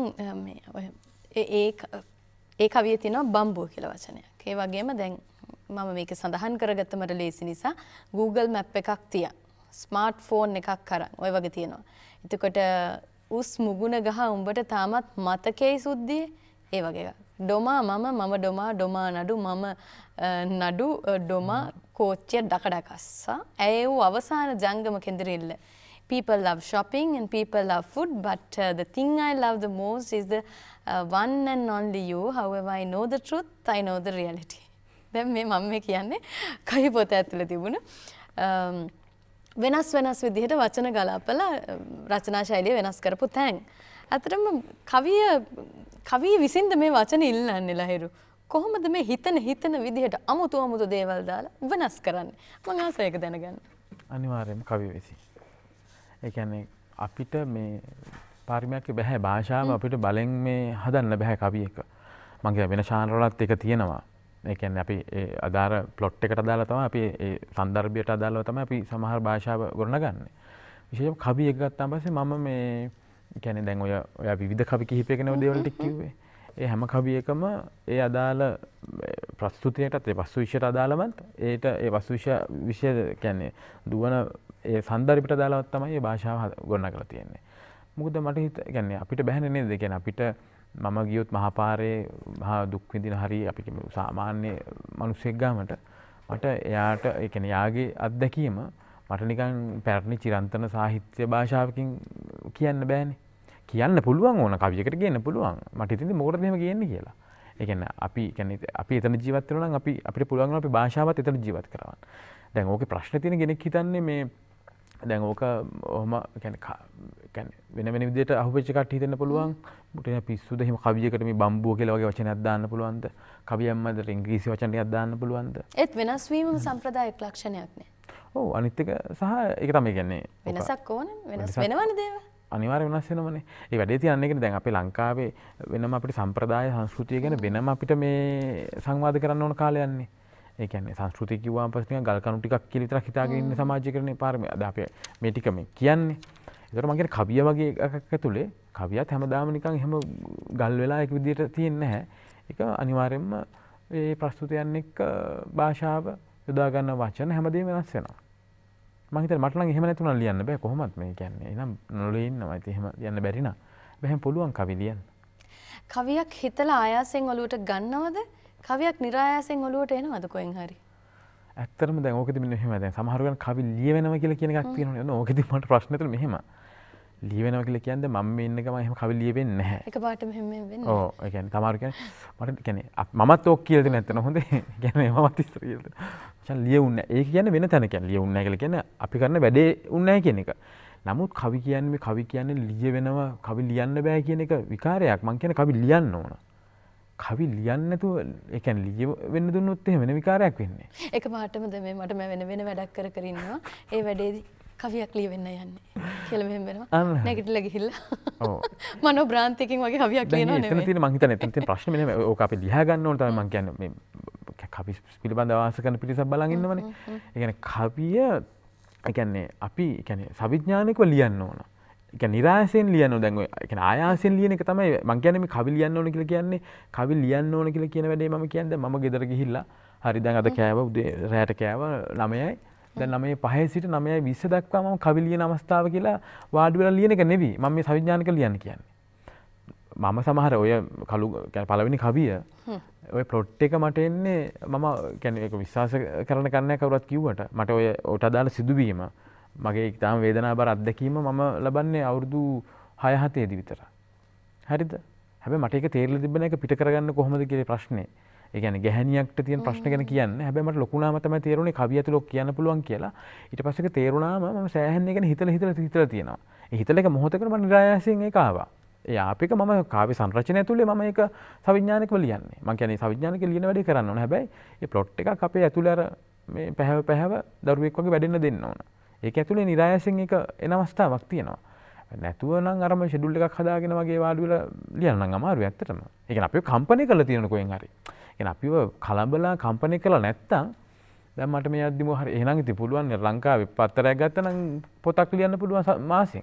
ඒ කවියේ තියෙනවා බම්බුව කියලා වචනයක්. ඒ වගේම දැන් මම මේක සඳහන් කරගත්ත මට ලේසි නිසා Google Map එකක් තියා. ස්මාර්ට් ෆෝන් එකක් කරන් ඔය වගේ තියෙනවා. එතකොට උස් මුගුණ ගහ උඹට තාමත් මතකයේ සුද්ධියේ ඒ වගේ එකක්. ඩොමා මම ඩොමා නඩු මම නඩු ඩොමා කෝච්චිය ඩකඩකස්සා. ඇය වූ අවසාන ජංගම කෙඳිරිල්ල. People love shopping and people love food, but the thing I love the most is the one and only you. However, I know the truth, I know the reality. දැන් මේ මම මේ කියන්නේ කවි පොත ඇතුළේ තිබුණ වෙනස් විදිහට වචන ගලාපලා රචනා ශෛලිය වෙනස් කරපු තැන්. අතරම කවිය විසින්ද මේ වචන ඉල්ලන්නේ ලහිරු. කොහොමද මේ හිතන විදිහට අමුතු දේවල් දාලා වෙනස් කරන්නේ? මම ආසයි ඒක දැනගන්න.
අනිවාර්යයෙන්ම කවිය විසින්. ඒ කියන්නේ අපිට මේ පාරිමයක් බෑ භාෂාව අපිට බලෙන් මේ හදන්න බෑ කවි එක. මම කියන වෙන ශාන්ර වලත් ඒක තියෙනවා. ඒ කියන්නේ අපි ඒ අදාළ ප්ලොට් එකට අදාළ තමයි අපි ඒ සන්දර්භයට අදාළව තමයි අපි සමහර භාෂාව ගොඩනගන්නේ. විශේෂයෙන්ම කවි එක ගත්තාන් පස්සේ මම මේ කියන්නේ දැන් ඔය විවිධ කවි කිහිපයකනේ ඔය දේවල් ටික කිව්වේ. ඒ හැම කවි එකම ඒ අදාළ ප්‍රස්තුතියටත් ඒ වස්තු විෂයට අදාළවත් ඒට ඒ වස්තු විෂය කියන්නේ දුවන ඒ සන්දර්භයට අදාළව තමයි මේ භාෂාව ගොඩනගලා තියෙන්නේ. මොකද මට කියන්නේ අපිට බැහැනේ නේද? කියන්නේ අපිට මම ගියොත් මහපාරේ මහා දුක් විඳින හරි අපි කියමු සාමාන්‍ය මිනිස්සෙක් ගාමට මට එයාට ඒ කියන්නේ යාගේ අත්දැකීම මට නිකන් පැරණි චිරන්තන සාහිත්‍ය භාෂාවකින් කියන්න බෑනේ. කියන්න පුළුවන් ඕන කවියකට කියන්න පුළුවන්. මට ඉතින් මොකටද එහෙම කියන්නේ කියලා. ඒ කියන්නේ අපි එතන ජීවත් වෙනවා නම් අපිට පුළුවන් අපි භාෂාවත් එතන ජීවත් කරවන්න. දැන් ඕකේ ප්‍රශ්නේ තියෙන කෙනෙක් හිතන්නේ මේ දැන් ඕක ඔහම වෙන විදිහට අහුවෙච්ච කට්ටිය හිතෙන්න පුළුවන්. මුටේ පිස්සුද එහෙම කවියකට මේ බම්බුව කියලා වගේ වචනයක් දාන්න පුළුවන්ද? කවියම්මද ඉංග්‍රීසි වචන ටිකක් දාන්න පුළුවන්ද?
ඒත් වෙනස් වීමම සම්ප්‍රදායික ලක්ෂණයක් නේ.
ඔව් අනිත් එක සහ ඒක තමයි කියන්නේ
වෙනසක් ඕනේ. වෙනස් වෙනවනේ දේවල්.
අනිවාර්යයෙන් වෙනස් වෙනවනේ. ඒ වැඩේ තියන්නේ කියන්නේ දැන් අපේ ලංකාවේ වෙනම අපිට සම්ප්‍රදාය සංස්කෘතිය ගැන වෙනම අපිට මේ සංවාද කරන්න ඕන කාලයන්නේ. ඒ කියන්නේ සංස්කෘතිය කිව්වම පස්සේ නිකන් ගල් කණු ටිකක් කියලා විතරක් හිතාගෙන ඉන්න සමාජයකනේ පාරමේ අද අපි මේ ටික මේ කියන්නේ. ඒතර මම කියන්නේ කවිය වගේ එකක් ඇතුලේ කවියත් හැමදාම නිකන් එහෙම ගල් වෙලා එක විදිහට තියෙන්නේ නැහැ. ඒක අනිවාර්යයෙන්ම මේ ප්‍රස්තුතයන් එක්ක භාෂාව යොදා ගන්න වචන හැමදේම වෙනස් වෙනවා. මම හිතන්නේ මට නම් එහෙම නැතුණා ලියන්න බෑ කොහොමත් මේ කියන්නේ. එහෙනම් නොලේ ඉන්නවා. ඉතින් එහෙම ලියන්න බැරි නා. බැහැම පුළුවන් කවි ලියන්න.
කවියක් හිතලා ආයාසෙන් ඔලුවට ගන්නවද? කවියක් નિરાයාසෙන් ඔලුවට එනවද කොහෙන් හරි?
ඇත්තටම දැන් ඕකෙදි මෙන්න මෙහෙම දැන් සමහර වෙලාවට කවි ලියවෙනවා කියලා කියන එකක් තියෙනවනේ. නෝ ඕකෙදි මට ප්‍රශ්න තුන මෙහෙම. ලියවෙනවා කියලා කියන්නේ මම මේ ඉන්න ගමන් එහෙම කවි ලියවෙන්නේ නැහැ.
එකපාරට මෙහෙම වෙන්නේ.
ඔව් ඒ කියන්නේ සමහර කියන්නේ මට කියන්නේ මමත් ඕක කියලා දෙන්නේ නැත්නම් හොඳේ. කියන්නේ මමත් ඉස්සර කියලා දෙනවා. මචං ලියුන්නේ නැහැ. ඒක කියන්නේ වෙන තැන කියන්නේ ලියුන්නේ නැහැ කියලා කියන්නේ අපි කරන වැඩේ උන්නේ නැහැ කියන එක. නමුත් කවි කියන්නේ මේ කවි කියන්නේ ලියවෙනවා කවි ලියන්න බෑ කියන එක විකාරයක්. මං කියන්නේ කවි ලියන්න ඕන. කවි ලියන්න නැතුව ඒ කියන්නේ ලියවෙන්න දුන්නොත් එහෙම වෙන විකාරයක් වෙන්නේ.
එකපාරටම දැන් මට වෙන වැඩක් කර ඉන්නවා. ඒ වැඩේදී කවියක් ලියවෙන්න යන්නේ කියලා මෙහෙම වෙනවා. නැගිටලා ගිහිල්ලා. ඔව්. මනෝ බ්‍රාන්තියකින් වගේ කවියක් ලියනවා නෙමෙයි.
එතන තියෙන මං හිතන්නේ එතන තියෙන ප්‍රශ්නේ මෙන්න ඕක අපි ලියා ගන්න ඕන තමයි මං කියන්නේ මේ කවි පිළිබඳව ආස කරන පිරිසක් බලන් ඉන්නවනේ. ඒ කියන්නේ කවිය ඒ කියන්නේ අපි ඒ කියන්නේ සවිඥානිකව ලියන්න ඕන. ඒ කියන්නේ નિરાයසෙන් ලියන්න ඕන. දැන් ඔය ඒ කියන්නේ ආයාසෙන් ලියන එක තමයි මං කියන්නේ මේ කවි ලියන්න ඕන කියලා කියන්නේ කවි ලියන්න ඕන කියලා කියන වැඩේ මම කියන්නේ දැන් මම ගෙදර ගිහිල්ලා හරි දැන් අද කෑව උදේ රැයට කෑව 9යි දැන් 9:05 සිට 9:20 දක්වා මම කවි ලියන අවස්ථාව කියලා වාඩි වෙලා ලියන එක නෙවෙයි මම මේ සවිඥානික ලියන්න කියන්නේ. මම සමහර ඔය කළු පළවෙනි කවිය ඔය ප්ලොට් එක මට එන්නේ මම කියන්නේ ඒක විශ්වාස කරන්න කන්නේ කවුරුත් කිව්වට මට ඔය ඔට අදාළ සිදුවීම මගේ ඉතාම වේදනාබර අත්දැකීම මම ලබන්නේ අවුරුදු 6-7 දී විතර. හරිද? හැබැයි මට ඒක තේරෙලා තිබ්බ නැහැ ඒක පිට කරගන්න කොහොමද කියලා ප්‍රශ්නේ. ඒ කියන්නේ ගැහණියක්ට තියෙන ප්‍රශ්න ගැන කියන්නේ. හැබැයි මට ලොකුනාම තමයි තේරුනේ කවිය ඇතුළේ කියන්න පුළුවන් කියලා. ඊට පස්සේ ඒක තේරුණාම මම සෑහෙන එක ගැන හිතලා තියෙනවා. ඒ හිතලා එක මොහොතකට මම නිරායාසයෙන් ඒක ආවා. ඒ ආපේක මම කාව්‍ය සංරචනය ඇතුළේ මම ඒක සවිඥානිකව ලියන්නේ. මම කියන්නේ සවිඥානික ලියන වැඩේ කරන්න ඕන. හැබැයි මේ ප්ලොට් එකක් අපේ ඇතුළේ අර මේ පැහැව දරුවෙක් වගේ වැඩෙන්න දෙන්න ඕන. ඒක ඇතුළේ නිරායාසයෙන් ඒක එන අවස්ථාවක් තියෙනවා. නැතුව නම් අර මම ෂෙඩියුල් එකක් හදාගෙන වගේ වාඩි වෙලා ලියන්න නම් අමාරුයි ඇත්තටම. ඒ කියන්නේ අපිව කම්පැනි කරලා තියෙන කොහෙන් හරි. ඒ කියන්නේ අපිව කලබලා කම්පැනි කරලා නැත්තම් දැන් මට මේ අද්දිම හරි එහෙනම් ඉතින් පුළුවන් නේ ලංකාවේ පත්තරයක් ගත්තා නම් පොතක් ලියන්න පුළුවන් මාසෙන්.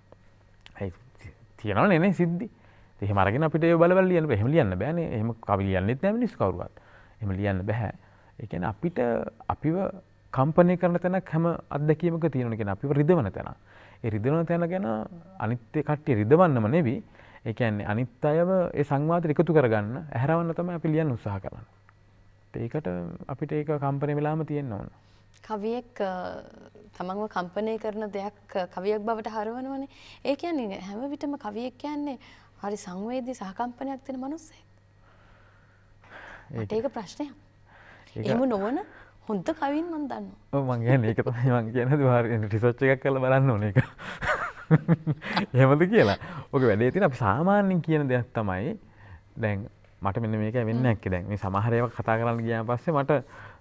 ඒ තියනවනේ නේ සිද්ධි. එහෙම අරගෙන අපිට ඒ බලවල ලියන්න බෑ. එහෙම ලියන්න බෑනේ. එහෙම කවි ලියන්නෙත් නැහැ මිනිස්සු කවුරුවත්. එහෙම ලියන්න බෑ. ඒ කියන්නේ අපිට අපිව කම්පැනි කරන තැනක් හැම අත්දැකීමක තියෙනවා කියන අපිව රිදවන තැන. ඒ රිදවන තැන ගැන අනිත් කට්ටිය රිදවන්නම නෙවෙයි. ඒ කියන්නේ අනිත් අයව ඒ සංවාදයට එකතු කරගන්න ඇහැරවන්න තමයි අපි ලියන්න උත්සාහ කරන්නේ. ඒකට අපිට ඒක කම්පැනි වෙලාම තියෙන්න ඕන.
කවියෙක් තමන්ව කම්පැනි කරන දෙයක් කවියක් බවට හරවනවනේ. ඒ කියන්නේ හැම විටම කවියෙක් කියන්නේ හරි සංවේදී සහකම්පනයක් දෙන මිනිස්සෙක්. ඒක ප්‍රශ්නයක්. එහෙම නොවන හොඳ කවින් මම දන්නවා.
ඔව් මං කියන්නේ ඒක තමයි මං කියන්නේ දුහාරි රිසර්ච් එකක් කරලා බලන්න ඕනේ ඒක. එහෙමද කියලා. ඔක වැඩේ තියෙන අපි සාමාන්‍යයෙන් කියන දෙයක් තමයි දැන් මට මෙන්න මේකයි වෙන්නේ නැක්කේ දැන් මේ සමහර ඒවා කතා කරන්න ගියාන් පස්සේ මට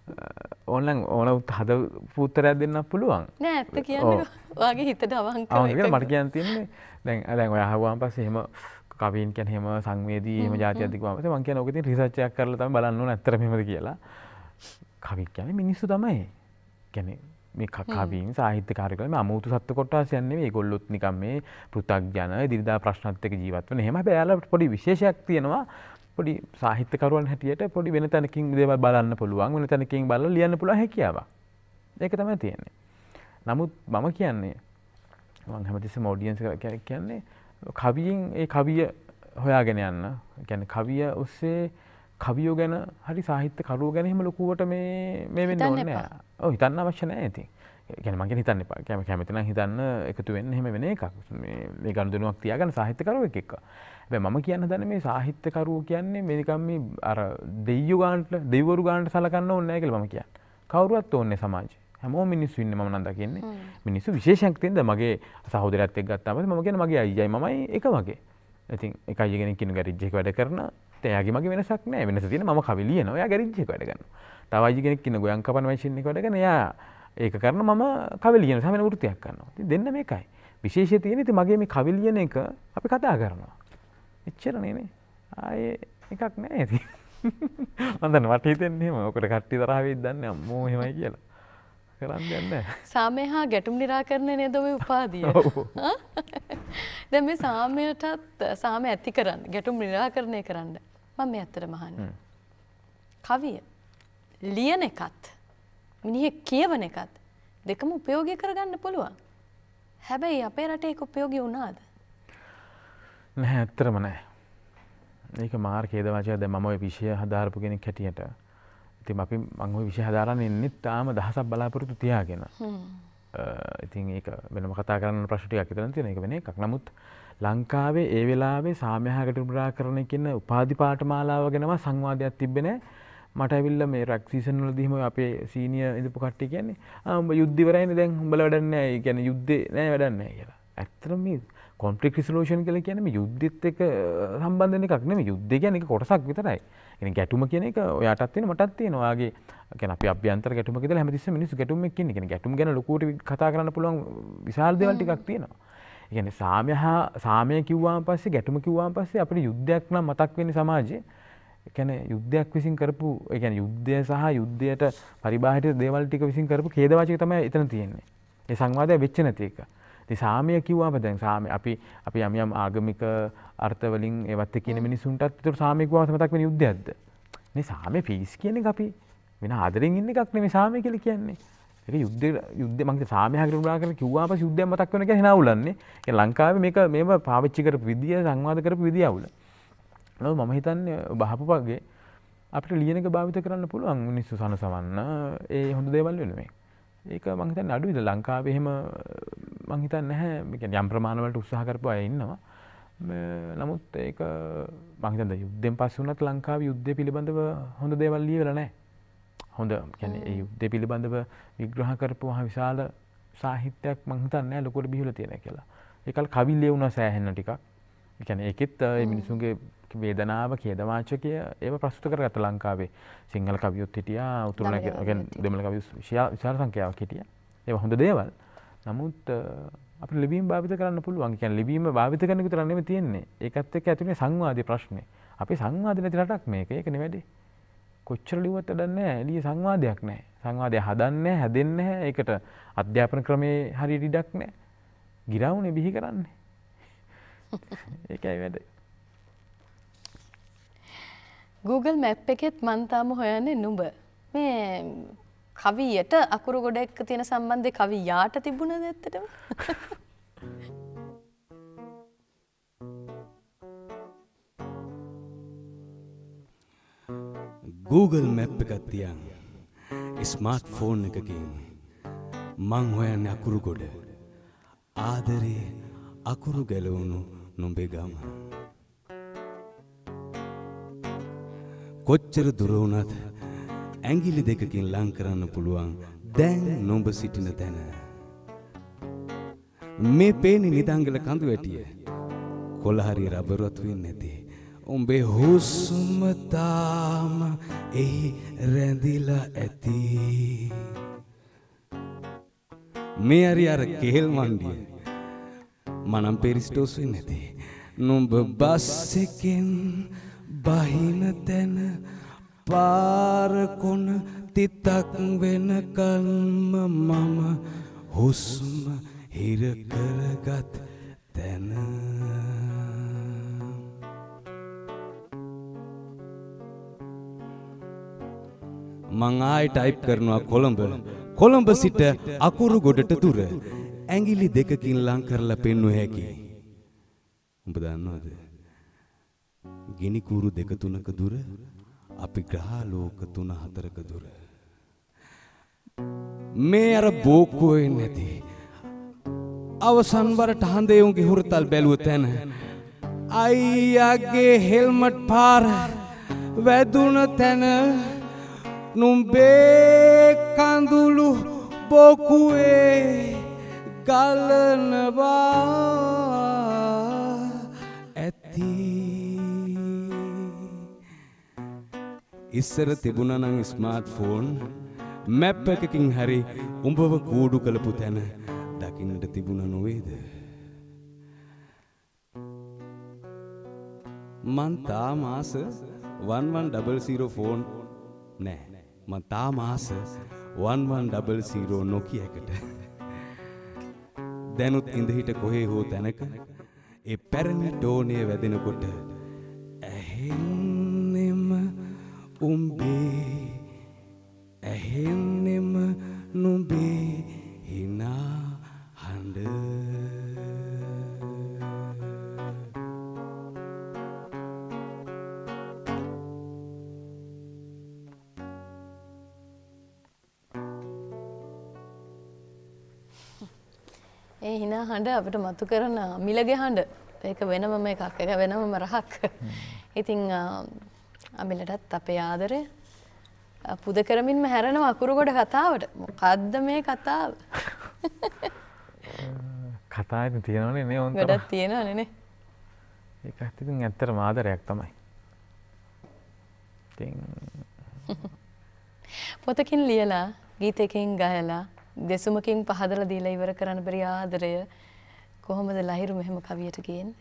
ඕන හද පුත්‍රයක් දෙන්නත් පුළුවන්.
නෑ ඇත්ත කියන්නේ ඔයාගේ හිතට අවංකව
ඒක මට කියන්න තියෙන්නේ දැන් ඔය අහුවාන් පස්සේ එහෙම කවීන් කියන්නේ එහෙම සංවේදී එහෙම જાතියක් දිගුවාම පස්සේ මං කියන්නේ ඔක තියෙන රිසර්ච් එකක් කරලා තමයි බලන්න ඕන ඇත්තටම එහෙමද කියලා. කවි කියන්නේ මිනිස්සු තමයි. කියන්නේ මේ කවීන් සාහිත්‍යකාරයෝ මේ අමුතු සත්ත්ව කොටසක් නෙවෙයි. ඒගොල්ලොත් නිකන් මේ පෘථග්ජන දිරිදා ප්‍රශ්නත් එක්ක ජීවත් වෙන. එහෙම හැබැයි යාළුවා පොඩි විශේෂයක් තියෙනවා. පොඩි සාහිත්‍යකරුවන් හැටියට පොඩි වෙන තැනකින් දේවල් බලන්න පුළුවන්. වෙන තැනකින් බලලා ලියන්න පුළුවන් හැකියාවක්. ඒක තමයි තියෙන්නේ. නමුත් මම කියන්නේ මම හැමතිස්සෙම ඔඩියන්ස් එක කියන්නේ කවියෙන් ඒ කවිය හොයාගෙන යන්න. ඒ කියන්නේ කවිය ඔස්සේ කවියෝ ගැන හරි සාහිත්‍යකරුවෝ ගැන එහෙම ලොකුවට මේ වෙන්න ඕනේ නෑ. ඔව් හිතන්න අවශ්‍ය නෑ ඉතින්. ඒ කියන්නේ මං කියන්නේ හිතන්න එපා. කැමති නම් හිතන්න එකතු වෙන්න එහෙම වෙන එකක්. මේ ගනුදෙනුවක් තියාගන්න සාහිත්‍යකරුවෙක් එක්ක. හැබැයි මම කියන්න හදන්නේ මේ සාහිත්‍යකරුවෝ කියන්නේ මේ නිකන් මේ අර දෙවිවරු ගානට සලකන්න ඕනේ නෑ කියලා මම කියන්නේ. කවුරුවත් ඕනේ සමාජේ. හැමෝම මිනිස්සු ඉන්නේ මම නම් දකින්නේ. මිනිස්සු විශේෂයක් තියෙනද මගේ සහෝදරයත් එක්ක ගත්තාම මම කියන්නේ මගේ අයියයි මමයි එක වගේ. ඉතින් එක අයිය කෙනෙක් ඉන්න ගෑරේජ් එකක වැඩ කරන එයාගේ මගේ වෙනසක් නෑ. වෙනස තියෙන මම කවි ලියනවා. එයා ගෑරේජ් එකක වැඩ කරනවා. තව අයිය කෙනෙක් ඉන්න ගොයන් කපන මැෂින් එක වැඩ කරන එයා ඒක කරන මම කවි ලියන සමන වෘත්තියක් කරනවා. ඉතින් දෙන්න මේකයි. විශේෂය තියෙන ඉතින් මගේ මේ කවි ලියන එක අපි කතා කරනවා. එච්චරනේ නේ. ආයේ එකක් නෑ ඉතින්. මම දන්න මට හිතෙන්නේ එහෙම. ඔකට කට්ටිය තරහ වෙයිද දන්නේ අම්මෝ එහෙමයි කියලා. කරන්න දෙයක් නෑ.
සාමය හා ගැටුම් නිරාකරණය නේද ඔය උපාධිය? දැන් මේ සාමයටත් සාමය ඇති කරන්න ගැටුම් නිරාකරණය කරන්න මම මේ අතරම අහන්නේ. කවිය ලියන එකත් මිනිහෙක් කියවන එකත් දෙකම උපයෝගී කරගන්න පුළුවන්. හැබැයි අපේ රටේ ඒක උපයෝගී වුණාද?
නැහැ ඇත්තටම නැහැ. ඒක මාර් ඛේදවාචකයක්. දැන් මම ওই විෂය හදාරපු කෙනෙක් හැටියට ඉතින් අපි මම ওই විෂය හදාරන්න ඉන්නේ තාම දහසක් බලාපොරොත්තු තියාගෙන. ඉතින් ඒක වෙනම කතා කරන්න ප්‍රශ්න ටිකක් විතර තියෙන එක වෙන එකක්. නමුත් ලංකාවේ ඒ වෙලාවේ සාමයහකට නිරාකරණය කියන උපාධි පාඨමාලාව ගැනම සංවාදයක් තිබ්බේ නැහැ. මට ඇවිල්ලා මේ රැක් සීසන් වලදීම අපේ සීනියර් ඉඳපු කට්ටිය කියන්නේ උඹ යුද්ධ ඉවරයිනේ දැන් උඹලා වැඩක් නැහැ. ඒ කියන්නේ යුද්ධේ නෑ වැඩක් නැහැ කියලා. ඇත්තටම මේ කොන්ෆ්ලික්ට් රිසොලූෂන් කියලා කියන්නේ මේ යුද්ධෙත් එක්ක සම්බන්ධ වෙන එකක් නෙමෙයි. යුද්ධය කියන්නේ ඒක කොටසක් විතරයි. කියන්නේ ගැටුම කියන එක ඔයාටත් තියෙන මටත් තියෙන. ඔයාගේ කියන්නේ අපි අභ්‍යන්තර ගැටුමක ඉඳලා හැමතිස්සෙම මිනිස්සු ගැටුම් එක්ක ඉන්නේ. කියන්නේ ගැටුම් ගැන ලොකුවට කතා කරන්න පුළුවන් විශාල දේවල් ටිකක් තියෙනවා. ඒ කියන්නේ සාමය කිව්වාම පස්සේ ගැටුම කිව්වාම පස්සේ අපිට යුද්ධයක් නම් මතක් වෙන්නේ සමාජයේ. ඒ කියන්නේ යුද්ධයක් විසින් කරපු ඒ කියන්නේ යුද්ධය සහ යුද්ධයට පරිබාහිර දේවල් ටික විසින් කරපු ඛේදවාචක තමයි එතන තියෙන්නේ. ඒ සංවාදය වෙච්ච නැති එක. ඉතින් සාමය කිව්වම දැන් සාමය අපි යම් ආගමික අර්ථ වලින් ඒවත් එක්ක ඉන්න මිනිසුන්ටත් ඒතර සාමය කිව්වම මතක් වෙන යුද්ධයක්ද? මේ සාමය පීස් කියන එක අපි වෙන ආදරෙන් ඉන්න එකක් නෙමෙයි සාමය කියලා කියන්නේ. ඒක යුද්ධ මම සාමය හකට උනා කරලා කිව්වම පස්සේ යුද්ධයක් මතක් වෙන එක හිනා උලන්නේ. ඒ ලංකාවේ මේව පාවිච්චි කරපු විදිය සංවාද කරපු විදිය අවුල. මම හිතන්නේ බහපු වගේ අපිට ලියන එක භාවිත කරන්න පුළුවන් මිනිස්සු සනසවන්න ඒ හොඳ දේවල් වෙනුවෙන්. ඒක මම හිතන්නේ අඩුයිද ලංකාවේ එහෙම මම හිතන්නේ නැහැ. මේ කියන්නේ යම් ප්‍රමාණවලට උත්සාහ කරපු අය ඉන්නවා. නමුත් ඒක මම හිතන්නේ යුද්ධෙන් පස්සේ වුණත් ලංකාවේ යුද්ධය පිළිබඳව හොඳ දේවල් ලියවිලා නැහැ. හොඳ කියන්නේ ඒ යුද්ධය පිළිබඳව විග්‍රහ කරපු මහ විශාල සාහිත්‍යයක් මම හිතන්නේ නැහැ ලොකුවට බිහිවලා තියෙනවා කියලා. ඒකල් කවි ලියුණා සෑහෙන්න ටිකක්. ඒ කියන්නේ ඒකෙත් මේ මිනිසුන්ගේ වේදනාව ඛේදවාචකය ඒව ප්‍රස්තුත කරගත්ත ලංකාවේ සිංහල කවියොත් හිටියා උතුරු කියන්නේ දෙමළ කවියෝ විශාල සංඛ්‍යාවක් හිටියා. ඒව හොඳ දේවල්. නමුත් අපිට ලිවීම භාවිත කරන්න පුළුවන්. කියන්නේ ලිවීම භාවිත කරන එක විතර නෙමෙයි තියෙන්නේ. ඒකත් එක්ක ඇතුලේ සංවාදී ප්‍රශ්නේ. අපි සංවාද නැති රටක් මේක. ඒක නෙවෙයි. කොච්චර ලිව්වත් වැඩක් නැහැ. එළිය සංවාදයක් නැහැ. සංවාදය හදන්නේ හැදෙන්නේ නැහැ. ඒකට අධ්‍යාපන ක්‍රමේ හරියට ඉඩක් නැහැ. ගිරවුනේ බිහි කරන්නේ. ඒකයි වැඩ.
Google Map එකෙත් මන් තාම හොයන්නේ නුඹ. මේ කවියට අකුරු ගොඩ එක්ක තියෙන සම්බන්ධය කවියාට තිබුණද ඇත්තටම?
Google Map එකක් තියන් ස්මාර්ට් ෆෝන් එකකින් මං හොයන්නේ අකුරු ගොඩ. ආදරේ අකුරු ගැලවුණු නුඹේ ගම. කොච්චර දුර වුණත් ඇඟිලි දෙකකින් ලං කරන්න පුළුවන් දැන් නොඹ සිටින තැන. මේ පේන නිදංගල කඳු වැටිය කොළහරි රබරොත් වෙන්නේ නැති. උඹේ හුස්ම තාම එහි රැඳිලා ඇති. මේ හරි අර කෙහෙල් මණ්ඩිය මනම් පෙරිස්ටෝස් වෙන්නේ නැති. නුඹ බස් එකෙන් බහින තැන පාර කොන තිතක් වෙනකල්ම මම හුස්ම හිර කරගත් තැන. මං ආයි ටයිප් කරනවා කොළඹ සිට අකුරු ගොඩට දුර ඇඟිලි දෙකකින් ලං කරලා පෙන්වුව හැකි. උඹ දන්නවද? ගිනි කූරු දෙක තුනක දුර අපි ග්‍රහලෝක 3-4ක දුර. මේ අර බෝක්කුව වෙන්නේ නැති. අවසන් වරට හඳේුන්ගේ හුරතල් බැලුව තැන අයියාගේ හෙල්මට් පාර වැදුන තැන නුඹේ කඳුළු බෝකුවේ ගලනවා ඇති. ඉස්සර තිබුණා නම් ස්මාර්ට් ෆෝන් මැප් එකකින් හරි උඹව කූඩු කළපු තැන දකින්නට තිබුණා නොවේද? මං තාම ආස 1100 ෆෝන් නෑ. මං තාම ආස 1100 නොකියා එකට. දැනුත් ඉඳහිට කොහේ හෝ තැනක ඒ පැරණි ටෝනේ වැදෙනකොට ඇහෙන්නෙම උඹේ ඇහෙන්නෙම නුඹේ හිනා හඬ.
ඒ හිනා හඬ අපිට මතු කරන අමිලගේ හඬ. ඒක වෙනමම එකක්. ඒක වෙනමම රහක්. ඉතින් අමිලටත් අපේ ආදරය පුද කරමින්ම හැරෙනවා අකුරු ගොඩ කතාවට. මොකද්ද මේ කතාව?
කතා ඉතින් තියෙනවනේ නේ උන්ට.
ගොඩක් තියෙනවනේ නේ.
ඒකත් ඉතින් ඇත්තටම ආදරයක් තමයි. ඉතින්
පොතකින් ලියලා, ගීතයකින් ගයලා, දෙසුමකින් පහදලා දීලා ඉවර කරන්න බැරි ආදරය කොහොමද ලහිරු මෙහෙම කවියට කියන්නේ?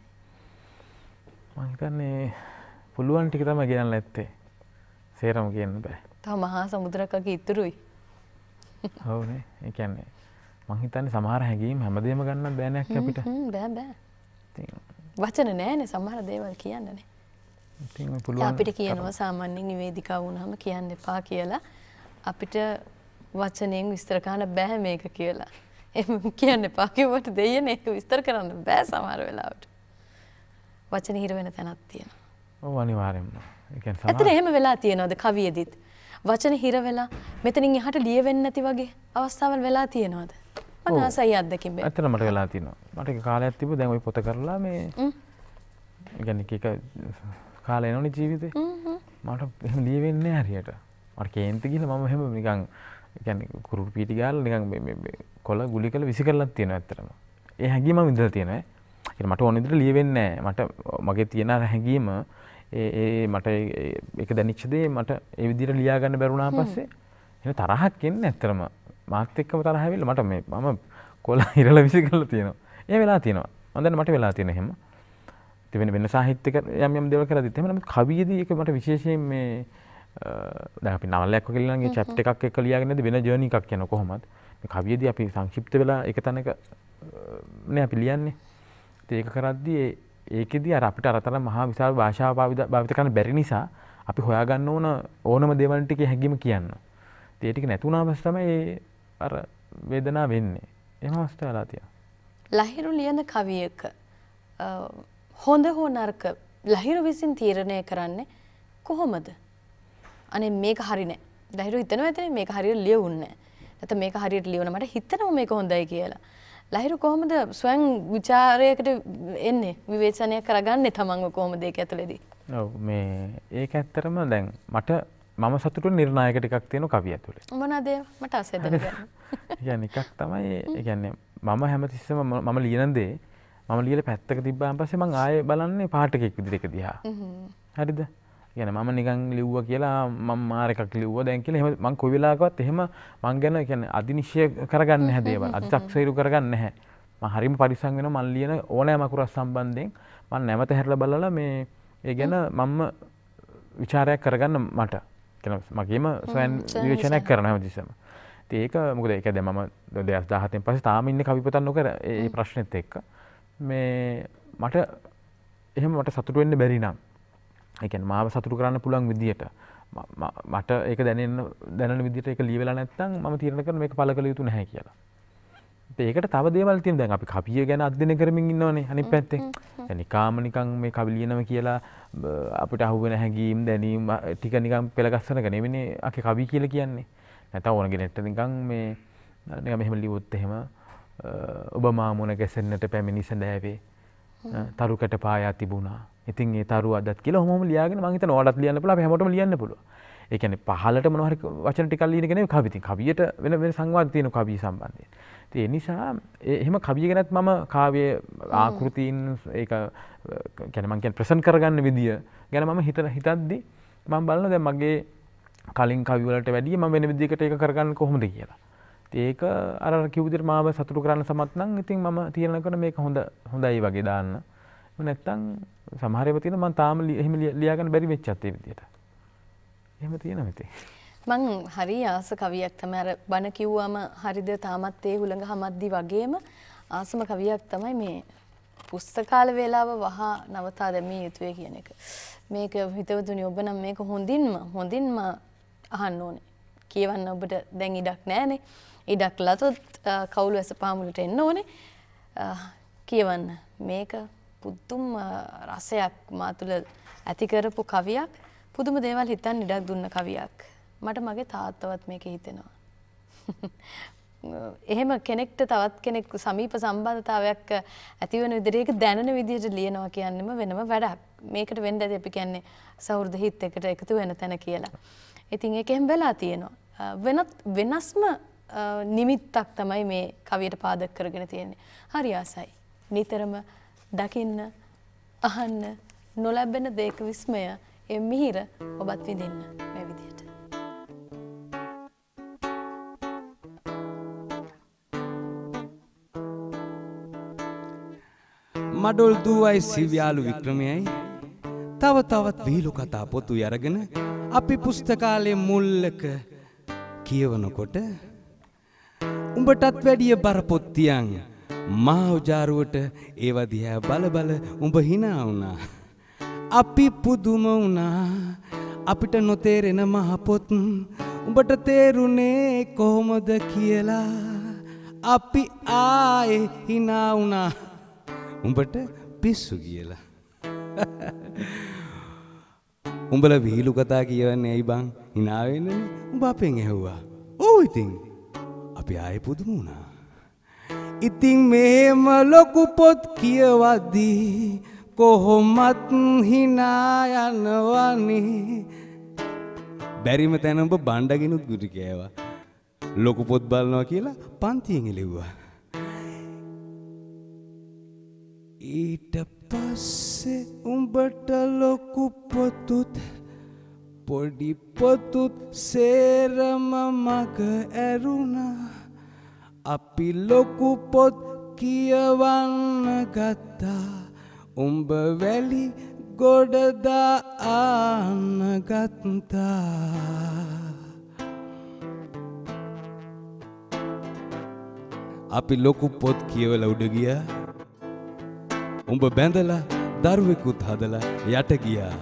මම හිතන්නේ පුළුවන් ටික තමයි කියන්න ඇත්තේ. සේරම කියන්න බෑ.
තව මහා සමුද්‍රයක් වගේ ඉතුරුයි.
ඔව්නේ. ඒ කියන්නේ මං හිතන්නේ සමහර හැඟීම් හැමදේම ගන්නත් බෑ නේ අපිට.
බෑ බෑ. වචන නෑනේ සමහර දේවල් කියන්නනේ.
ඉතින් පුළුවන්
අපිට කියනවා සාමාන්‍යයෙන් නිවේදිකාව වුණාම කියන්න එපා කියලා. අපිට වචනයෙන් විස්තර කරන්න බෑ මේක කියලා. එහෙම කියන්න එපා කිව්වට දෙයනේ ඒක විස්තර කරන්න බෑ සමහර වෙලාවට. වචන හිර වෙන තැනක් තියෙනවා.
ඔව් අනිවාර්යෙන්ම. ඒ කියන්නේ
ඇත්තට එහෙම වෙලා තියෙනවද කවියෙදිත්? වචන හිර වෙලා මෙතනින් එහාට ලියවෙන්නේ නැති වගේ අවස්ථාවල් වෙලා තියෙනවද? මම ආසයි අත්දැකීම් බෑ.
ඇත්තට මට වෙලා තියෙනවා. මට ඒක කාලයක් තිබ්බ දැන් ওই පොත කරලා මේ ඒ කියන්නේ එක කාලය එනෝනේ ජීවිතේ. මට එහෙම ලියවෙන්නේ නැහැ හරියට. මට කේන්ති ගිහලා මම එහෙම නිකන් ඒ කියන්නේ කුරුළු පීටි ගාලා නිකන් මේ කොළ ගුලි කරලා විසි කරලා තියෙනවා ඇත්තටම. ඒ හැඟීම මම ඉඳලා තියෙනවා. ඒ කියන්නේ මට ඕන විදිහට ලියවෙන්නේ නැහැ. මට මගේ තියෙන හැඟීම මට ඒක දැනෙච්ච දේ මට ඒ විදිහට ලියා ගන්න බැරුණා පස්සේ එන තරහක් එන්නේ ඇත්තටම මාත් එක්කම තරහ ඇවිල්ලා මට මේ මම කොළ ඉරලා විසි කරලා තියෙනවා. ඒ වෙලා තියෙනවා. මම දැන් මට වෙලා තියෙන එහෙම. ඉතින් වෙන සාහිත්‍යක යම් දේවල් කරලා දිත් එහෙම නම් කවියේදී ඒක මට විශේෂයෙන් මේ දැන් අපි නවලයක් වගේ ලියනගේ චැප්ටර් එකක් එක්ක ලියාගෙන නැද්ද වෙන ජර්නි එකක් යනවා කොහොමද? මේ කවියේදී අපි සංක්ෂිප්ත වෙලා එක තැනක නේ අපි ලියන්නේ. ඉතින් ඒක කරද්දී ඒකෙදී අර අපිට අරතර මහා විශාල භාෂාව භාවිත කරන්න බැරි නිසා අපි හොයාගන්න ඕනම දේවල් ටිකේ හැඟීම කියන්න. ඉතින් ඒ ටික නැතුණාම තමයි අර වේදනාව වෙන්නේ. එහෙම අවස්ථා වෙලා තියෙනවා.
ලහිරු ලියන කවියක හොඳ හෝ නරක ලහිරු විසින් තීරණය කරන්නේ කොහොමද? අනේ මේක හරි නෑ. ලහිරු හිතනවා ඇතනේ මේක හරියට ලියුන්නේ නෑ. නැත්නම් මේක හරියට ලියවන මට හිතෙනවා මේක හොඳයි කියලා. ලහිරු කොහොමද ස්වයං විචාරයකට එන්නේ විවේචනය කරගන්නේ තමන්ව කොහොමද ඒක ඇතුලේදී?
ඔව් මේ ඒක ඇත්තටම දැන් මට මම සතුටු නිර්ණායක ටිකක් තියෙන කවිය ඇතුලේ.
මොනවාද මට ආසයි දැනගන්න.
කියන්නේ එකක් තමයි ඒ කියන්නේ මම හැමතිස්සෙම මම ලියන දේ මම ලියලා පැත්තක තිබ්බාන් පස්සේ මම ආයේ බලන්නේ පාඨකෙක් විදිහට ඒක දිහා. හරිද? කියන්නේ මම නිකන් ලිව්වා කියලා මම මාර එකක් ලිව්වා දැන් කියලා එහෙම මම කොයි වෙලාවකවත් එහෙම මං ගැන කියන්නේ අදිනිශ්චය කරගන්න නැහැ දේවල්. අදි탁සීරු කරගන්න නැහැ. මම හරිම පරිස්සම් වෙනවා මම ලියන ඕනෑම අකුරක් සම්බන්ධයෙන් මම නැවත හැරලා බලලා මේ ඒ ගැන මම විචාරයක් කරගන්න මට කියන මගේම ස්වයං විවේචනයක් කරනවා හැමතිස්සෙම. ඉතින් ඒක මොකද ඒක දැන් මම 2017න් පස්සේ තාම ඉන්නේ කවි පොතක් නොකර ඒ ප්‍රශ්නෙත් එක්ක මේ මට එහෙම මට සතුටු වෙන්න බැරි නම් ඒ කියන්නේ මාව සතුටු කරන්න පුළුවන් විදියට මට ඒක දැනෙන විදියට ඒක ලියවිලා නැත්නම් මම තීරණය කරන මේක පළ කළ යුතු නැහැ කියලා. ඒකට තව දේවල් තියෙනවා. දැන් අපි කවිය ගැන අධ්‍යයනය කරමින් ඉන්නවනේ අනිත් පැත්තෙන්. දැන් නිකන් මේ කවි ලියනවා කියලා අපිට අහුවෙන හැඟීම් දැනීම් ටික නිකන් පෙළගස්සන එක නෙවෙයි අකේ කවි කියලා කියන්නේ. නැත්නම් ඕනගේ නෙට් නිකන් මේ නිකන් මෙහෙම ලියුවොත් එහෙම ඔබ මා මුණ ගැසෙන්නට පැමිණි සඳෑවේ තරුකට පායා තිබුණා. ඉතින් ඒ තරුව අදත් කියලා ඔහොමම ලියාගෙන මම හිතනවා ඔයාලත් ලියන්න පුළුවන් අපි හැමෝටම ලියන්න පුළුවන්. ඒ කියන්නේ පහලට මොනවා හරි වචන ටිකක් ලියන එක නෙවෙයි කවි. ඉතින් කවියට වෙන සංවාද තියෙන කවිය සම්බන්ධයෙන්. ඒ නිසා එහෙම කවිය ගැනත් මම කාව්‍ය ආකෘතීන් ඒක කියන්නේ මම කියන්නේ ප්‍රසන්ට් කරගන්න විදිය ගැන මම හිතද්දි මම බලනවා දැන් මගේ කලින් කවි වලට වැඩිය මම වෙන විදියකට ඒක කරගන්න කොහොමද කියලා. ඉතින් ඒක අර කිව් විදියට මාව සතුටු කරන්න සමත් නම් ඉතින් මම තීරණය කරන මේක හොඳයි වගේ දාන්න. නැත්තම් සමහර ඒවා තියෙනවා මම තාම එහෙම ලියා ගන්න බැරි වෙච්චත් ඒ විදියට. එහෙම තියෙනවා ඉතින්.
මං හරි ආස කවියක් තමයි අර බණ කිව්වම හරිද තාමත් ඒ හුළඟ හමද්දි වගේම ආසම කවියක් තමයි මේ පුස්තකාල වේලාව වහා නවතා දැමිය යුතුය කියන එක. මේක හිතවතුනි ඔබ නම් මේක හොඳින්ම අහන්න ඕනේ. කියවන්න ඔබට දැන් ඉඩක් නැහැනේ. ඉඩක් ලතොත් කවුළු ඇස පාමුලට එන්න ඕනේ. කියවන්න. මේක පුදුම රසයක් මා තුළ ඇති කරපු කවියක්. පුදුම දේවල් හිතන්න ඉඩක් දුන්න කවියක්. මට මගේ තාත්තවත් මේක හිතෙනවා. එහෙම කෙනෙක්ට තවත් කෙනෙක් සමීප සම්බන්ධතාවයක් ඇති වෙන විදිහට ඒක දැනෙන විදිහට ලියනවා කියන්නේම වෙනම වැඩක්. මේකට වෙන්න ඇති අපි කියන්නේ සහෘද හිත් එකට එකතු වෙන තැන කියලා. ඉතින් ඒක එහෙම වෙලා තියෙනවා. වෙනස්ම නිමිත්තක් තමයි මේ කවියට පාදක කරගෙන තියෙන්නේ. හරි ආසයි. නිතරම දකින්න, අහන්න, නොලැබෙන දේක විස්මය, ඒ මිහිර ඔබත් විඳින්න මේ විදිහට.
මඩොල් දුවයි සිව්‍යාලු වික්‍රමයයි තව තවත් විහිළු කතා පොතු අරගෙන අපි පුස්තකාලයේ මුල්ලක කියවනකොට උඹටත් වැඩිය බර පොත් තියන් මා උජාරුවට ඒව දිහා බල බල උඹ hina වුණා. අපි පුදුම වුණා. අපිට නොතේරෙන මහ පොත් උඹට තේරුනේ කොහොමද කියලා අපි ආයේ hina වුණා. උඹට පිස්සු කියලා. උඹලා විහිළු කතා කියවන්නේ ඇයි බං? hina වෙන්නනේ. උඹ අපෙන් ඇහුවා. ඔව් ඉතින් අපි ආයේ පුදුම වුණා. ඉතින් මෙහෙම ලොකු පොත් කියවද්දී කොහොමත් hina යනවනේ. බැරිම තැන උඹ බණ්ඩගිනුත් ගුටි කෑවා. ලොකු පොත් බලනවා කියලා පන්තියෙන් එළෙව්වා. ඊට පස්සේ උඹට ලොකු පොතුත් පොඩි පොතුත් සේරම මග ඇරුණා. අපි ලොකු පොත් කියවන්න ගත්තා. උඹ වැලි ගොඩ දාන්න ගත්තා. අපි ලොකු පොත් කියවලා උඩ ගියා. උඹ බැඳලා දරුවෙකුත් හදලා යට ගියා.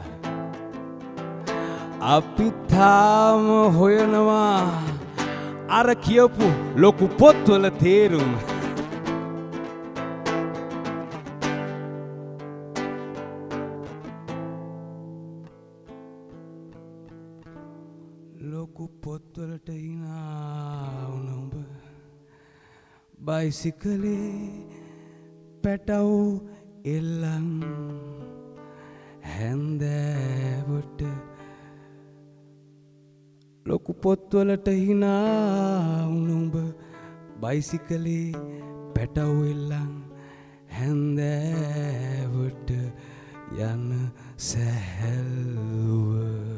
අපි තාම හොයනවා අර කියපු ලොකු පොත්වල තේරුම. ලොකු පොත්වලට hina වුණ උඹ බයිසිකලේ පැටව් එල්ලන් හැන්දෑවට ලොකු පොත්වලට හිනා උනුඹ බයිසිකලේ පැටවෙල්ලන් හැන්දෑවට යන සැහැල්ලුව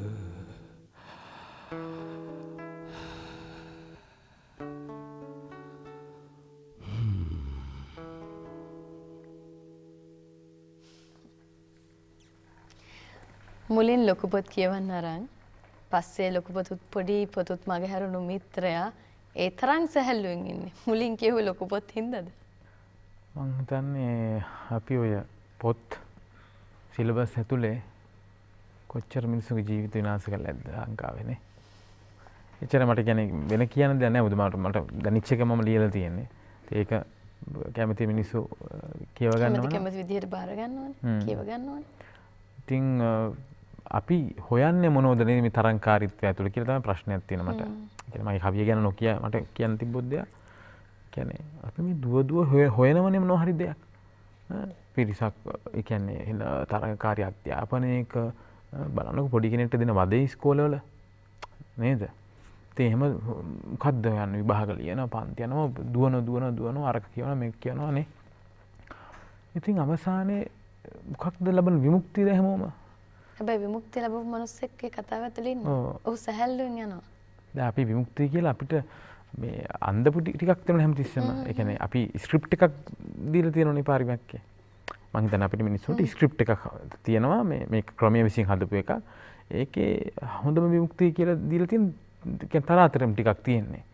මුලින් ලොකු පොත් කියවන්න අරන් පස්සේ ලොකු පොතුත් පොඩි පොතුත් මගේ හැරුණු මිත්‍රයා ඒ තරම් සැහැල්ලුවෙන් ඉන්නේ. මුලින් කියුවේ ලොකු පොත් හින්දාද?
මං හිතන්නේ අපි ඔය පොත් සිලබස් ඇතුලේ කොච්චර මිනිස්සුගේ ජීවිත විනාශ කරලාද ලංකාවේනේ. එච්චර මට කියන්නේ වෙන කියන්න දෙයක් නැහැ. මට දැනෙච්ච එක මම ලියලා තියෙන්නේ. ඒක කැමති මිනිස්සු කියව ගන්නවා.
කැමති විදිහට බාර ගන්නවනේ. කියව ගන්නවනේ.
ඉතින් අපි හොයන්නේ මොනවද මේ තරංකාරීත්වය ඇතුළේ කියලා තමයි ප්‍රශ්නයක් තියෙනවා මට. කියන්නේ මගේ කවිය ගැන නොකිය මට කියන්න තිබ්බොත් දෙයක්. කියන්නේ අපි මේ දුව හොයනවනේ මොනවා හරි දෙයක්. පිරිසක් ඒ කියන්නේ තරංකාරී අධ්‍යාපනයක බලන්නකො පොඩි කෙනෙක්ට දෙන වදේ ඉස්කෝලවල නේද? ඉතින් එහෙම මොකද්ද යන්නේ විභාග ලියනවා පන්ති යනවා දුවන අරක කියනවා මේක කියනවා නේ. ඉතින් අවසානයේ මොකක්ද ලබන විමුක්තියද හැමෝම?
හැබැයි විමුක්තිය ලැබපු මිනිස්සෙක්ගේ කතාව ඇතුළේ ඉන්නේ. ඔහු සැහැල්ලුවෙන් යනවා.
දැන් අපි විමුක්තිය කියලා අපිට මේ අන්දපු ටිකක් දෙන හැමතිස්සෙම ඒ කියන්නේ අපි ස්ක්‍රිප්ට් එකක් දීලා තියෙනවනේ පාරිමැක්කේ. මම හිතන්නේ අපිට මිනිස්සුන්ට ස්ක්‍රිප්ට් එකක් තියෙනවා මේ ක්‍රමයේ විසින් හදපු එක. ඒකේ හොඳම විමුක්තිය කියලා දීලා තියෙන තරාතරම් ටිකක් තියෙන්නේ.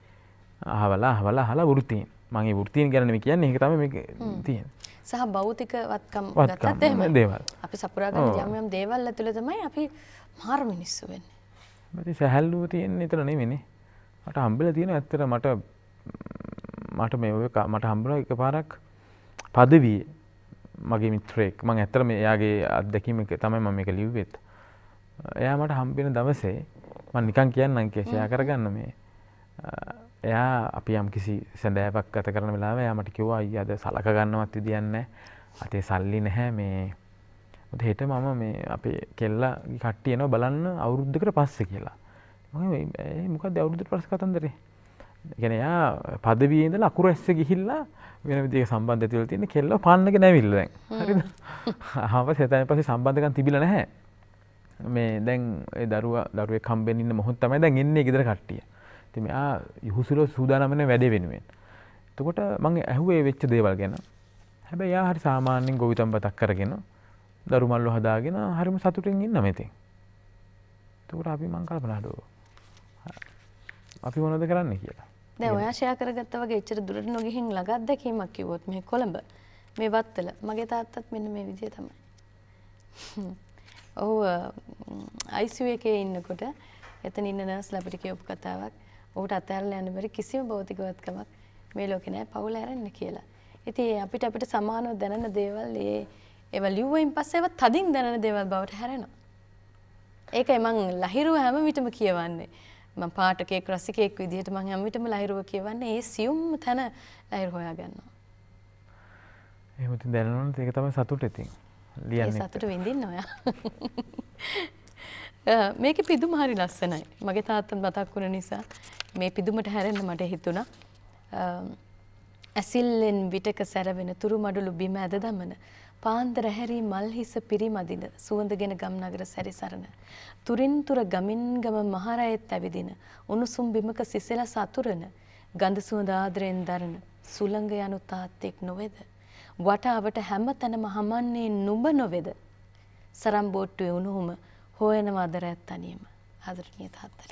අහවලා වෘත්තීන්. මම ඒ වෘත්තීන් ගැන නෙමෙයි කියන්නේ ඒක තමයි මේක තියෙන්නේ.
සහ භෞතික වත්කම් ගත්තත් එහෙම
දේවල්.
අපි සපුරා ගන්න යම් දේවල් ඇතුළේ තමයි අපි මාර මිනිස්සු වෙන්නේ.
මට සැහැල්ලුව තියෙන්නේ එතන නෙමෙයිනේ. මට හම්බෙලා තියෙන ඇත්තට මට හම්බුණා එකපාරක් පදවියේ මගේ මිත්‍රයෙක් මම ඇත්තටම එයාගේ අත්දැකීම තමයි මම මේක ලිව්වෙත්. එයා මට හම්බෙන දවසේ මම නිකන් කියන්නම් ෂෙයා කරගන්න මේ එයා අපි යම් කිසි සඳෑවක් ගත කරන වෙලාවේ එයා මට කිව්වා අයියා අද සලක ගන්නවත් විදියක් නැහැ. අතේ සල්ලි නැහැ මේ මොකද හෙට මම මේ අපේ කෙල්ලගේ කට්ටිය එනවා බලන්න අවුරුද්දකට පස්සේ කියලා. මම මොකද්ද අවුරුද්දකට පස්සේ කතන්දරේ? ඒ කියන්නේ එයා පදවියේ ඉඳලා අකුරු ඇස්සේ ගිහිල්ලා වෙන විදිහක සම්බන්ධය තියලා තියෙන කෙල්ලව පාන්නගෙන ඇවිල්ලා දැන්. හරිද? ආවස් හිතන්නේ පස්සේ සම්බන්ධකම් තිබිලා නැහැ. මේ දැන් ඒ දරුවෙක් හම්බෙන්න ඉන්න මොහොත තමයි දැන් එන්නේ ගෙදර කට්ටිය. ඉතින් මෙයා යහුසුල සූදානම් වෙන වැඩේ වෙනුවෙන්. එතකොට මම ඇහුවේ වෙච්ච දේවල් ගැන. හැබැයි එයා හරි සාමාන්‍යයෙන් ගොවිතැන්පතක් කරගෙන දරු මල්ලෝ හදාගෙන හරිම සතුටින් ඉන්න මෙතෙන්. එතකොට අපි මං කල්පනා කරා අපි මොනවද කරන්නේ කියලා.
දැන් ඔයා ෂෙයා කරගත්තා වගේ එච්චර දුරට නොගිහින් ළඟ දැකීමක් කිව්වොත් මේ කොළඹ මේ වත්තල මගේ තාත්තත් මෙන්න මේ විදිය තමයි. ඔව් ICU එකේ ඉන්නකොට එතන ඉන්න නර්ස් අපිට කියපු කතාවක් ඔහුට අතහැරලා යන්න බැරි කිසිම භෞතික වත්කමක් මේ ලෝකේ නැහැ පවුල ඇරෙන්න කියලා. ඉතින් අපිට සමානව දැනෙන දේවල් ඒවා ලිව්වයින් පස්සේ ඒවා තදින් දැනෙන දේවල් බවට හැරෙනවා. ඒකයි මං ලහිරුව හැම විටම කියවන්නේ. මම පාඨකයෙක් රසිකයෙක් විදිහට මම හැම විටම ලහිරුව කියවන්නේ ඒ සියුම් තැන ලහිරු හොයා ගන්නවා.
එහෙම ඉතින් දැනනොත් ඒක තමයි සතුට ඉතින්. ලියන්නේ.
ඒ සතුට විඳින්න ඔයා. මේකේ පිදුම හරි ලස්සනයි. මගේ තාත්තත් මතක් වුණ නිසා මේ පිදුමට හැරෙන්න මට හිතුණා. ඇසිල්ලෙන් විටක සැරවෙන තුරු මඩලු බිම ඇද දමන පාන්දර හැරී මල් හිස පිරිමදින සුවඳගෙන ගම්නගර සැරිසරන තුරින් තුර ගමින් ගම මහරයෙත් ඇවිදින උණුසුම් බිමක සිසල සතුරන ගඳ සුවඳ ආදරෙන් දරන සුළඟ යනු තාත්තෙක් නොවේද වටාවට හැම තැනම හමන්නේ නුඹ නොවේද සරම් බෝට්ටුවේ උණුහුම හොයනවා අදරැත් තනියම ආදරණීය තාත්තට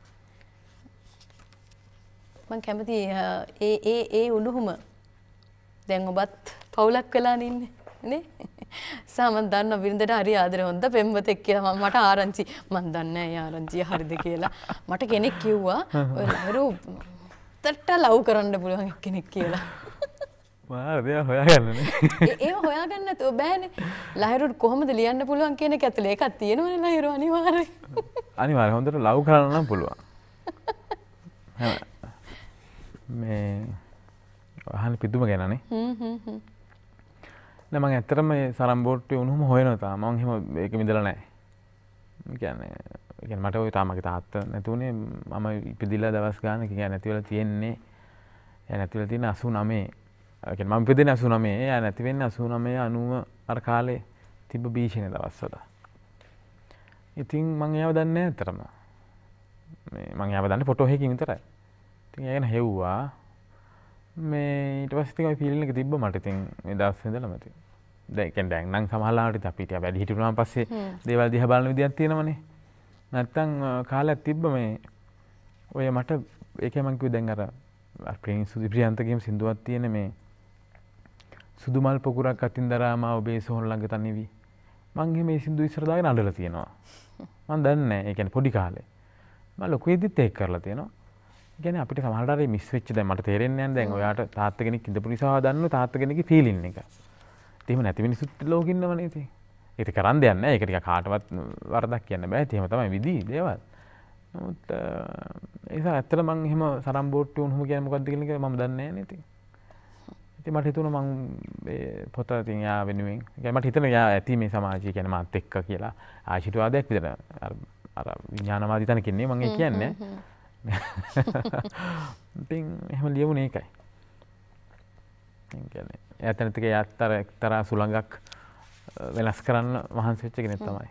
මම කැමති ඒ උණුහුම දැන් ඔබත් පවුලක් වෙලා ඉන්නේ නේ සමන් දන්න වින්දට හරි ආදරේ හොඳ පෙම්වතෙක් කියලා මට ආරංචි මන් දන්නේ නැහැ ආරංචිය හරිද කියලා මට කෙනෙක් කිව්වා ඔය ලහිරු තට්ට ලව් කරන්න පුළුවන් කෙනෙක් කියලා
මාර්දය හොයාගන්නනේ
ඒව හොයාගන්න නැතුව බෑනේ ලහිරුට කොහොමද ලියන්න පුළුවන් කියන එක ඇතුලේ එකක් තියෙනවනේ ලහිරු
අනිවාර්යෙන් හොඳට ලව් කරන්න නම් පුළුවන් මේ අහන්න පිදුම ගැනනේ නෑ මම ඇත්තටම මේ සරම් බෝට්ටුවේ උණුහුම හොයනවා තාම මම එහෙම ඒක විඳලා නැහැ. කියන්නේ කියන්නේ මට ওই තාමගේ තාත්තා නැතුනේ මම ඉපදිලා දවස් ගානක කියන්නේ නැති වෙලා තියෙන්නේ එයා නැති වෙලා තියෙන 89 කියන්නේ මම ඉපදෙන්නේ 89 එයා නැති වෙන්නේ 89 90 අර කාලේ තිබ්බ භීෂණ දවස්වල. ඉතින් මං එයාව දන්නේ නැහැ අතරම. මං එයාව දන්නේ ෆොටෝ එකකින් විතරයි. ඉතින් එයා ගැන හෙව්වා. මේ ඊට පස්සේ ඉතින් ওই ෆීලින් එක තිබ්බ මට ඉතින් මේ දවස් ඉඳලම ඉතින්. දැන් නම් සමහරවිට අපි ටික වැඩි හිටි වුණාන් පස්සේ දේවල් දිහා බලන විදියක් තියෙනවනේ. නැත්තම් කාලයක් තිබ්බ මේ ඔය මට ඒකේ මං කිව්වේ දැන් අර ප්‍රේම් සුදිප්‍රියන්තගේම සින්දුවක් තියෙන මේ සුදු මල් පොකුරක් අතින් දරාමා ඔබේ සොහොන ළඟ තනිවි. මං මේ සින්දු ඉස්සර දාගෙන අඬලා තියෙනවා. මං දන්නේ නැහැ. ඒ කියන්නේ පොඩි කාලේ. මම ලොකු වෙද්දිත් ඒක කරලා තියෙනවා. ඒ කියන්නේ අපිට සමහරවිට අර මිස් වෙච්ච දැන් මට තේරෙන්නේ නැහැ දැන් ඔයාට තාත්තා කෙනෙක් ඉඳපු නිසා දන්නව තාත්තා කෙනෙක්ගේ ෆීලින් එක. එහෙම නැති මිනිස්සුත් ලෝකෙ ඉන්නවනේ ඉතින්. ඒක කරන් දෙයක් නැහැ. ඒක ටික කාටවත් වරදක් කියන්න බෑ. එහෙම තමයි විදි දේවල්. නමුත් ඒක ඇත්තට මං එහෙම සරම් බෝට්ටු වුණොම කියන්නේ මොකද්ද කියන එක මම දන්නේ නැහැ නේ ඉතින්. ඉතින් මට හිතුණා මං මේ පොත ඉතින් යා වෙනුවෙන්. ඒ කියන්නේ මට හිතෙනවා යා ඇති මේ සමාජය කියන්නේ මාත් එක්ක කියලා ආශිර්වාදයක් විතර. අර විඥානවාදී තැනකින් නේ මං ඒ කියන්නේ. ඉතින් එහෙම ලියුනේ ඒකයි. ඒ කියන්නේ එයාට යාත්තර එක්තරා සුළඟක් වෙනස් කරන්න මහන්සි වෙච්ච කෙනෙක් තමයි.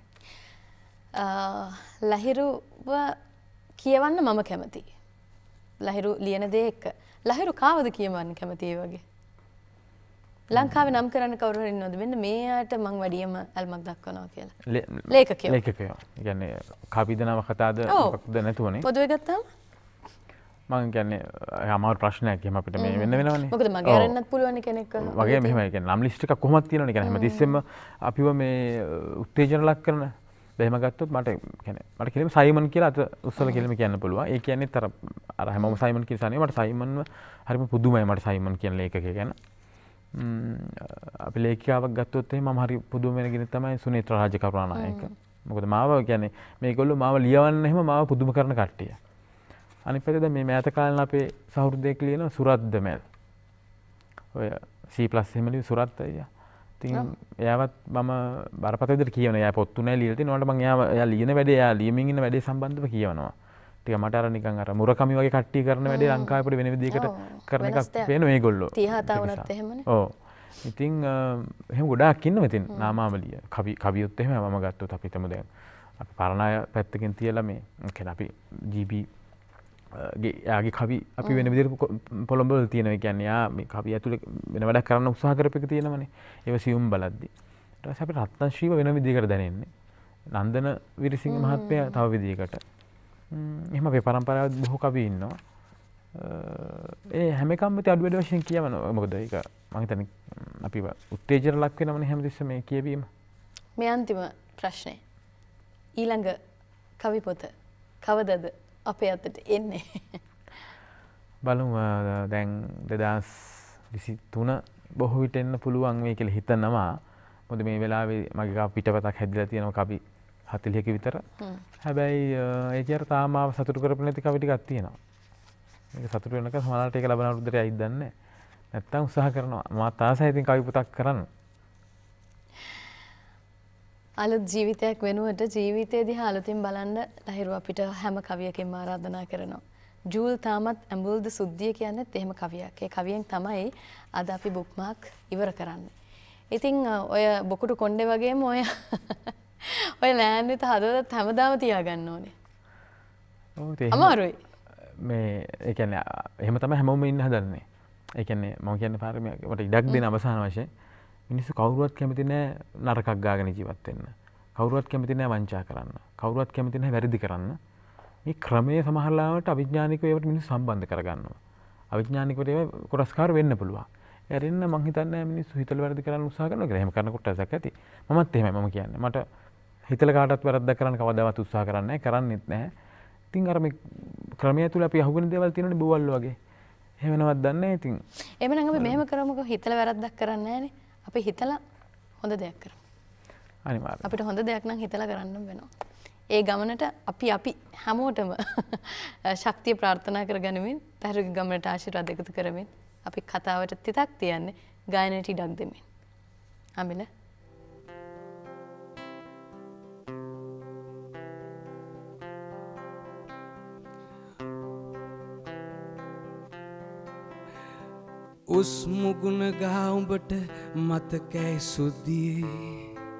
ලහිරුව කියවන්න මම කැමතියි. ලහිරු ලියන දේ එක්ක. ලහිරු කාවද කියවන්න කැමතියි වගේ. ලංකාවේ නම් කරන්න කවුරු හරි ඉන්නවද? මෙන්න මේකට මං වැඩියම අල්මක් දක්වනවා කියලා. ලේඛකයෝ.
ලේඛකයෝ. කියන්නේ කවිද නවකතාද මොකක්ද නැතුවනේ.
පොදුවේ ගත්තාම
මං කියන්නේ අමාරු ප්‍රශ්නයක් එහෙම අපිට මේ වෙන්න වෙනවනේ.
මොකද මගේ අරන්නත් පුළුවන් කෙනෙක්
වගේ මෙහෙමයි කියන්නේ නම් ලිස්ට් එකක් කොහොමද තියෙනවනේ කියන්නේ හැමතිස්සෙම අපිව මේ උත්තේජන ලක් කරන බැහැම ගත්තොත් මට කෙලිම සයිමන් කියලා අත උස්සලා කෙලිම කියන්න පුළුවන්. ඒ කියන්නේ අර හැමෝම සයිමන් කියලා නෙවෙයි මට සයිමන්ව හරිම පුදුමයි මට සයිමන් කියන ලේඛකයා ගැන. අපි ලේඛිකාවක් ගත්තොත් එහෙනම් මම හරි පුදුම වෙන කෙනෙක් තමයි සුනේත්‍ර රාජකරුණානායක. මොකද මාව කියන්නේ මේගොල්ලෝ මාව ලියවන්න එහෙම මාව පුදුම කරන කට්ටිය. අනිත් පැත්තේ දැන් මේ මෑත කාලේ අපේ සහෘදයෙක් ලියන සුරත් දමල්. ඔය C+ එහෙම ලියු සුරත් අයියා. ඉතින් එයාවත් මම බරපතල විදිහට කියවන. එයා පොත් තුනයි ලියලා තිනවලට මම එයා ලියන වැඩේ එයා ලියමින් ඉන්න වැඩේ සම්බන්ධව කියවනවා. ටික මට අර නිකන් අර මුරකමි වගේ කට්ටිය කරන වැඩේ ලංකාවේ පොඩි වෙන විදිහකට කරන එකක් පේන මේගොල්ලෝ.
37 වුණත් එහෙමනේ.
ඔව්. ඉතින් එහෙම ගොඩාක් ඉන්නවා ඉතින් නාමාවලිය. කවියොත් එහෙම මම ගත්තොත් අපි හිතමු දැන් අපි පරණාය පැත්තකින් තියලා මේ කියන්නේ අපි GB යාගේ කවි අපි වෙන විදිහට පොළඹවල තියෙනවා. ඒ කියන්නේ යා මේ කවිය ඇතුලේ වෙන වැඩක් කරන්න උත්සාහ කරපෙක තියෙනවනේ. ඒව සියුම් බලද්දි. ඊට පස්සේ අපිට රත්නශ්‍රීව වෙන විදිහකට දැනෙන්නේ. නන්දන විරිසිංහ මහත්මයා තව විදිහකට. එහෙම අපේ පරම්පරාවේ බොහෝ කවි ඉන්නවා. ඒ හැම එකම අඩු වැඩි වශයෙන් කියවනවා. මොකද ඒක මම හිතන්නේ අපිව උත්තේජන ලක් වෙනවනේ හැමතිස්සෙම මේ කියවීම.
මේ අන්තිම ප්‍රශ්නේ. ඊළඟ කවි පොත කවදද අපේ අතට එන්නේ?
බලමු දැන් 2023 බොහෝ විට එන්න පුළුවන් වෙයි කියලා හිතනවා. මොකද මේ වෙලාවේ මගේ පිටපතක් හැදිලා තියෙනවා කවි 40ක විතර. හැබැයි ඒක අර තාම ආව සතුටු කරපු නැති කවි ටිකක් තියෙනවා. මේක සතුටු වෙනකන් සමහරවිට ඒක ලබන අවුරුද්දට ඇයිද දන්නේ නැහැ. නැත්තම් උත්සාහ කරනවා. මාත් ආසයි ඉතින් කවි පොතක් කරන්න.
අලුත් ජීවිතයක් වෙනුවට ජීවිතය දිහා අලුතින් බලන්න ලහිරු අපිට හැම කවියකින්ම ආරාධනා කරනවා. ජූල් තාමත් ඇඹුල්ද සුද්ධිය කියන්නේත් එහෙම කවියක්. ඒ කවියෙන් තමයි අද අපි බුක්මාර්ක් ඉවර කරන්නේ. ඉතින් ඔය බොකුටු කොණ්ඩේ වගේම ඔය ලෑන්විත හදවතත් හැමදාම තියාගන්න ඕනේ.
ඔව් ඒක
අමාරුයි.
මේ ඒ කියන්නේ එහෙම තමයි හැමෝම ඉන්න හදන්නේ. ඒ කියන්නේ මම කියන්නේ පාරමී මට ඉඩක් දෙන අවසාන වශයෙන් මිනිස්සු කවුරුවත් කැමති නැහැ නරකක් ගාගෙන ජීවත් වෙන්න. කවුරුවත් කැමති නැහැ වංචා කරන්න. කවුරුවත් කැමති නැහැ වැරදි කරන්න. මේ ක්‍රමයේ සමහරලාවට අවිඥානිකව ඒවට මිනිස්සු සම්බන්ධ කරගන්නවා. අවිඥානිකව ඒව කොටස්කාර වෙන්න පුළුවන්. ඒරින්න මං හිතන්නේ මිනිස්සු හිතලා වැරදි කරන්න උත්සාහ කරනවා කියලා. එහෙම කරන කොටසක් ඇති. මමත් එහෙමයි මම කියන්නේ. මට හිතලා කාටවත් වැරද්දක් කරන්න කවදාවත් උත්සාහ කරන්නේ නැහැ. කරන්නෙත් නැහැ. ඉතින් අර මේ ක්‍රමයේ තුල අපි අහුවෙන දේවල් තියෙනනේ බෝවල් වගේ. එහෙම වෙනවත් දන්නේ නැහැ ඉතින්.
එහෙමනම් අපි මෙහෙම කරමුකෝ හිතලා වැරද්දක් කරන්නේ නැහනේ. අපි හිතලා හොඳ දෙයක් කරමු.
අනිවාර්යයෙන්.
අපිට හොඳ දෙයක් නම් හිතලා කරන්න වෙනවා. ඒ ගමනට අපි හැමෝටම ශක්තිය ප්‍රාර්ථනා කරගනිමින් තහරුගේ ගමනට ආශිර්වාද එකතු කරමින් අපි කතාවට තිතක් තියන්නේ ගායනයට ඉඩක් දෙමින්. අමිල
උස් මුගුණ ගහ උඹට මතකයි සුද්දියේ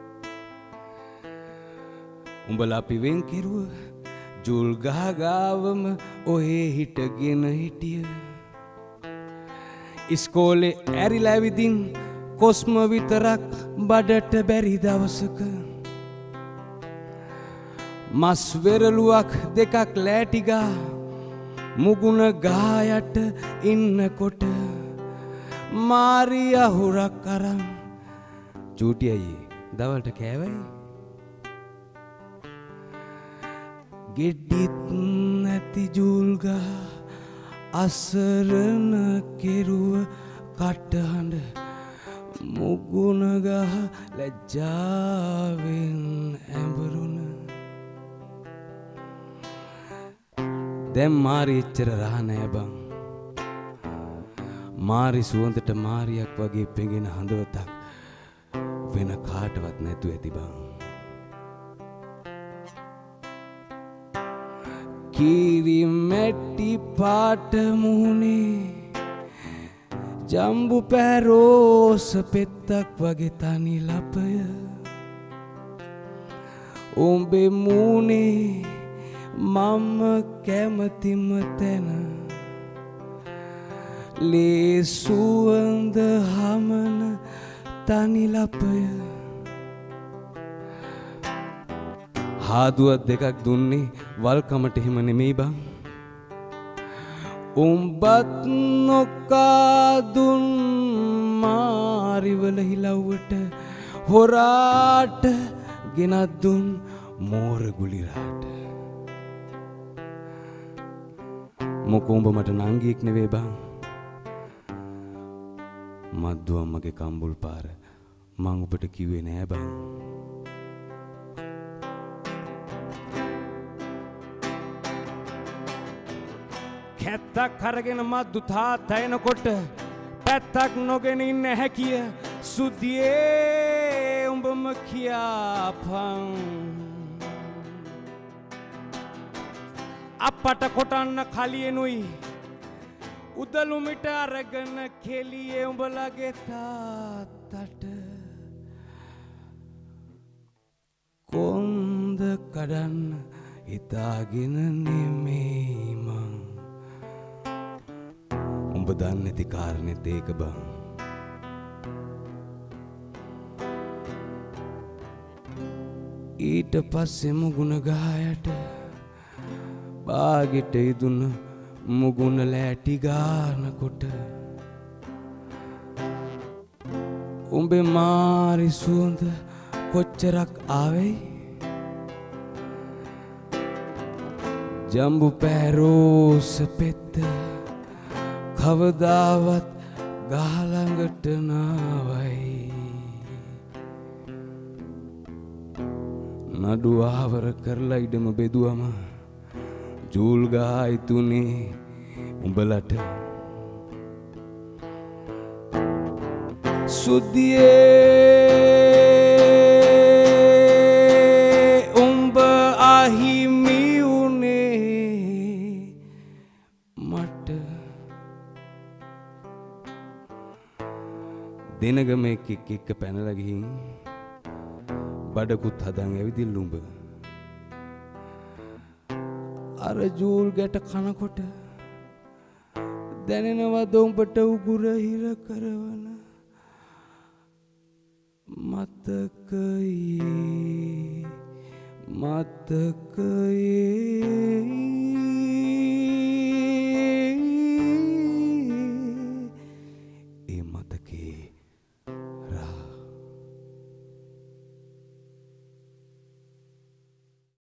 උඹලා අපි වෙන් කෙරුව ජුල් ගහ ගාවම ඔහේ හිටගෙන හිටිය ඉස්කෝලේ ඇරිලා විදින් කොස්ම විතරක් බඩට බැරි දවසක මස් වෙරළුවක් දෙකක් ලෑටිගා මුගුණ ගායට ඉන්නකොට මාරි අහුරක් අරන් චූටි අයියේ දවල්ට කෑවයි ගෙඩ්ඩිත් නැති ජූල්ගා අසරණ කෙරුව කටහඬ මුගුණ ගහ ලැජ්ජාවෙන් ඇඹරුණ දැන් මාරි එච්චර රහ නෑ බං මාරි සුවඳට මාරියක් වගේ පෙඟෙන හඳවතක් වෙන කාටවත් නැතු ඇති බං කීරි මැටි පාට මුහුණේ ජම්බු පැරෝස පෙත්තක් වගේ තනි ලපය උඹේ මූණේ මම කැමතිම තැන ලේ සුවඳ හමන තනි ලපය හාදුවක් දෙකක් දුන්නේ වල්කමට හිම නෙමෙයි බං උඹත් නොකා දුන් මාරිවල හිලව්වට හොරාට ගෙනත් දුන් මෝර ගුලිරාට මොකෝ උඹ මට නංගියෙක් නෙවෙයි බං මද්දු අම්මගේ කම්බුල් පාර මං ඔබට කිව්වේ නෑ බං කැත්තක් අරගෙන මද්දු තාත්තා එනකොට පැත්තක් නොගෙන ඉන්න හැකිය සුද්දියේ උඹම කියාපන් අපට කොටන්න කලියෙනුයි උදළුමිට අරගෙන කෙලියේ උඹලගේ තාත්තට කොන්ද කඩන්න හිතාගෙන නෙමෙයි මං උඹ දන්නේ නැති කාරණෙත් ඒක බං ඊට පස්සේ මුගුණ ගහයට බාගෙට ඉදුන මුගුණ ලෑටි ගානකොට උඹේ මාරි සුවඳ කොච්චරක් ආවෙයි ජම්බු පැරෝස පෙත්ත කවදාවත් ගහළඟට නාවයි නඩු ආවර කරලා ඉඩම බෙදුවම ජූල් ගායි තුනේ උඹලට සුද්දියේ උඹ අහිමි උනේ මට දෙනගම එක්ක පැනලා ගිහින් බඩකුත් හදන් ඇවිදින්න උඹ අර ජූල් ගැට කනකොට දැනෙනවද උඹට උගුර හිර කරවන මතකයේ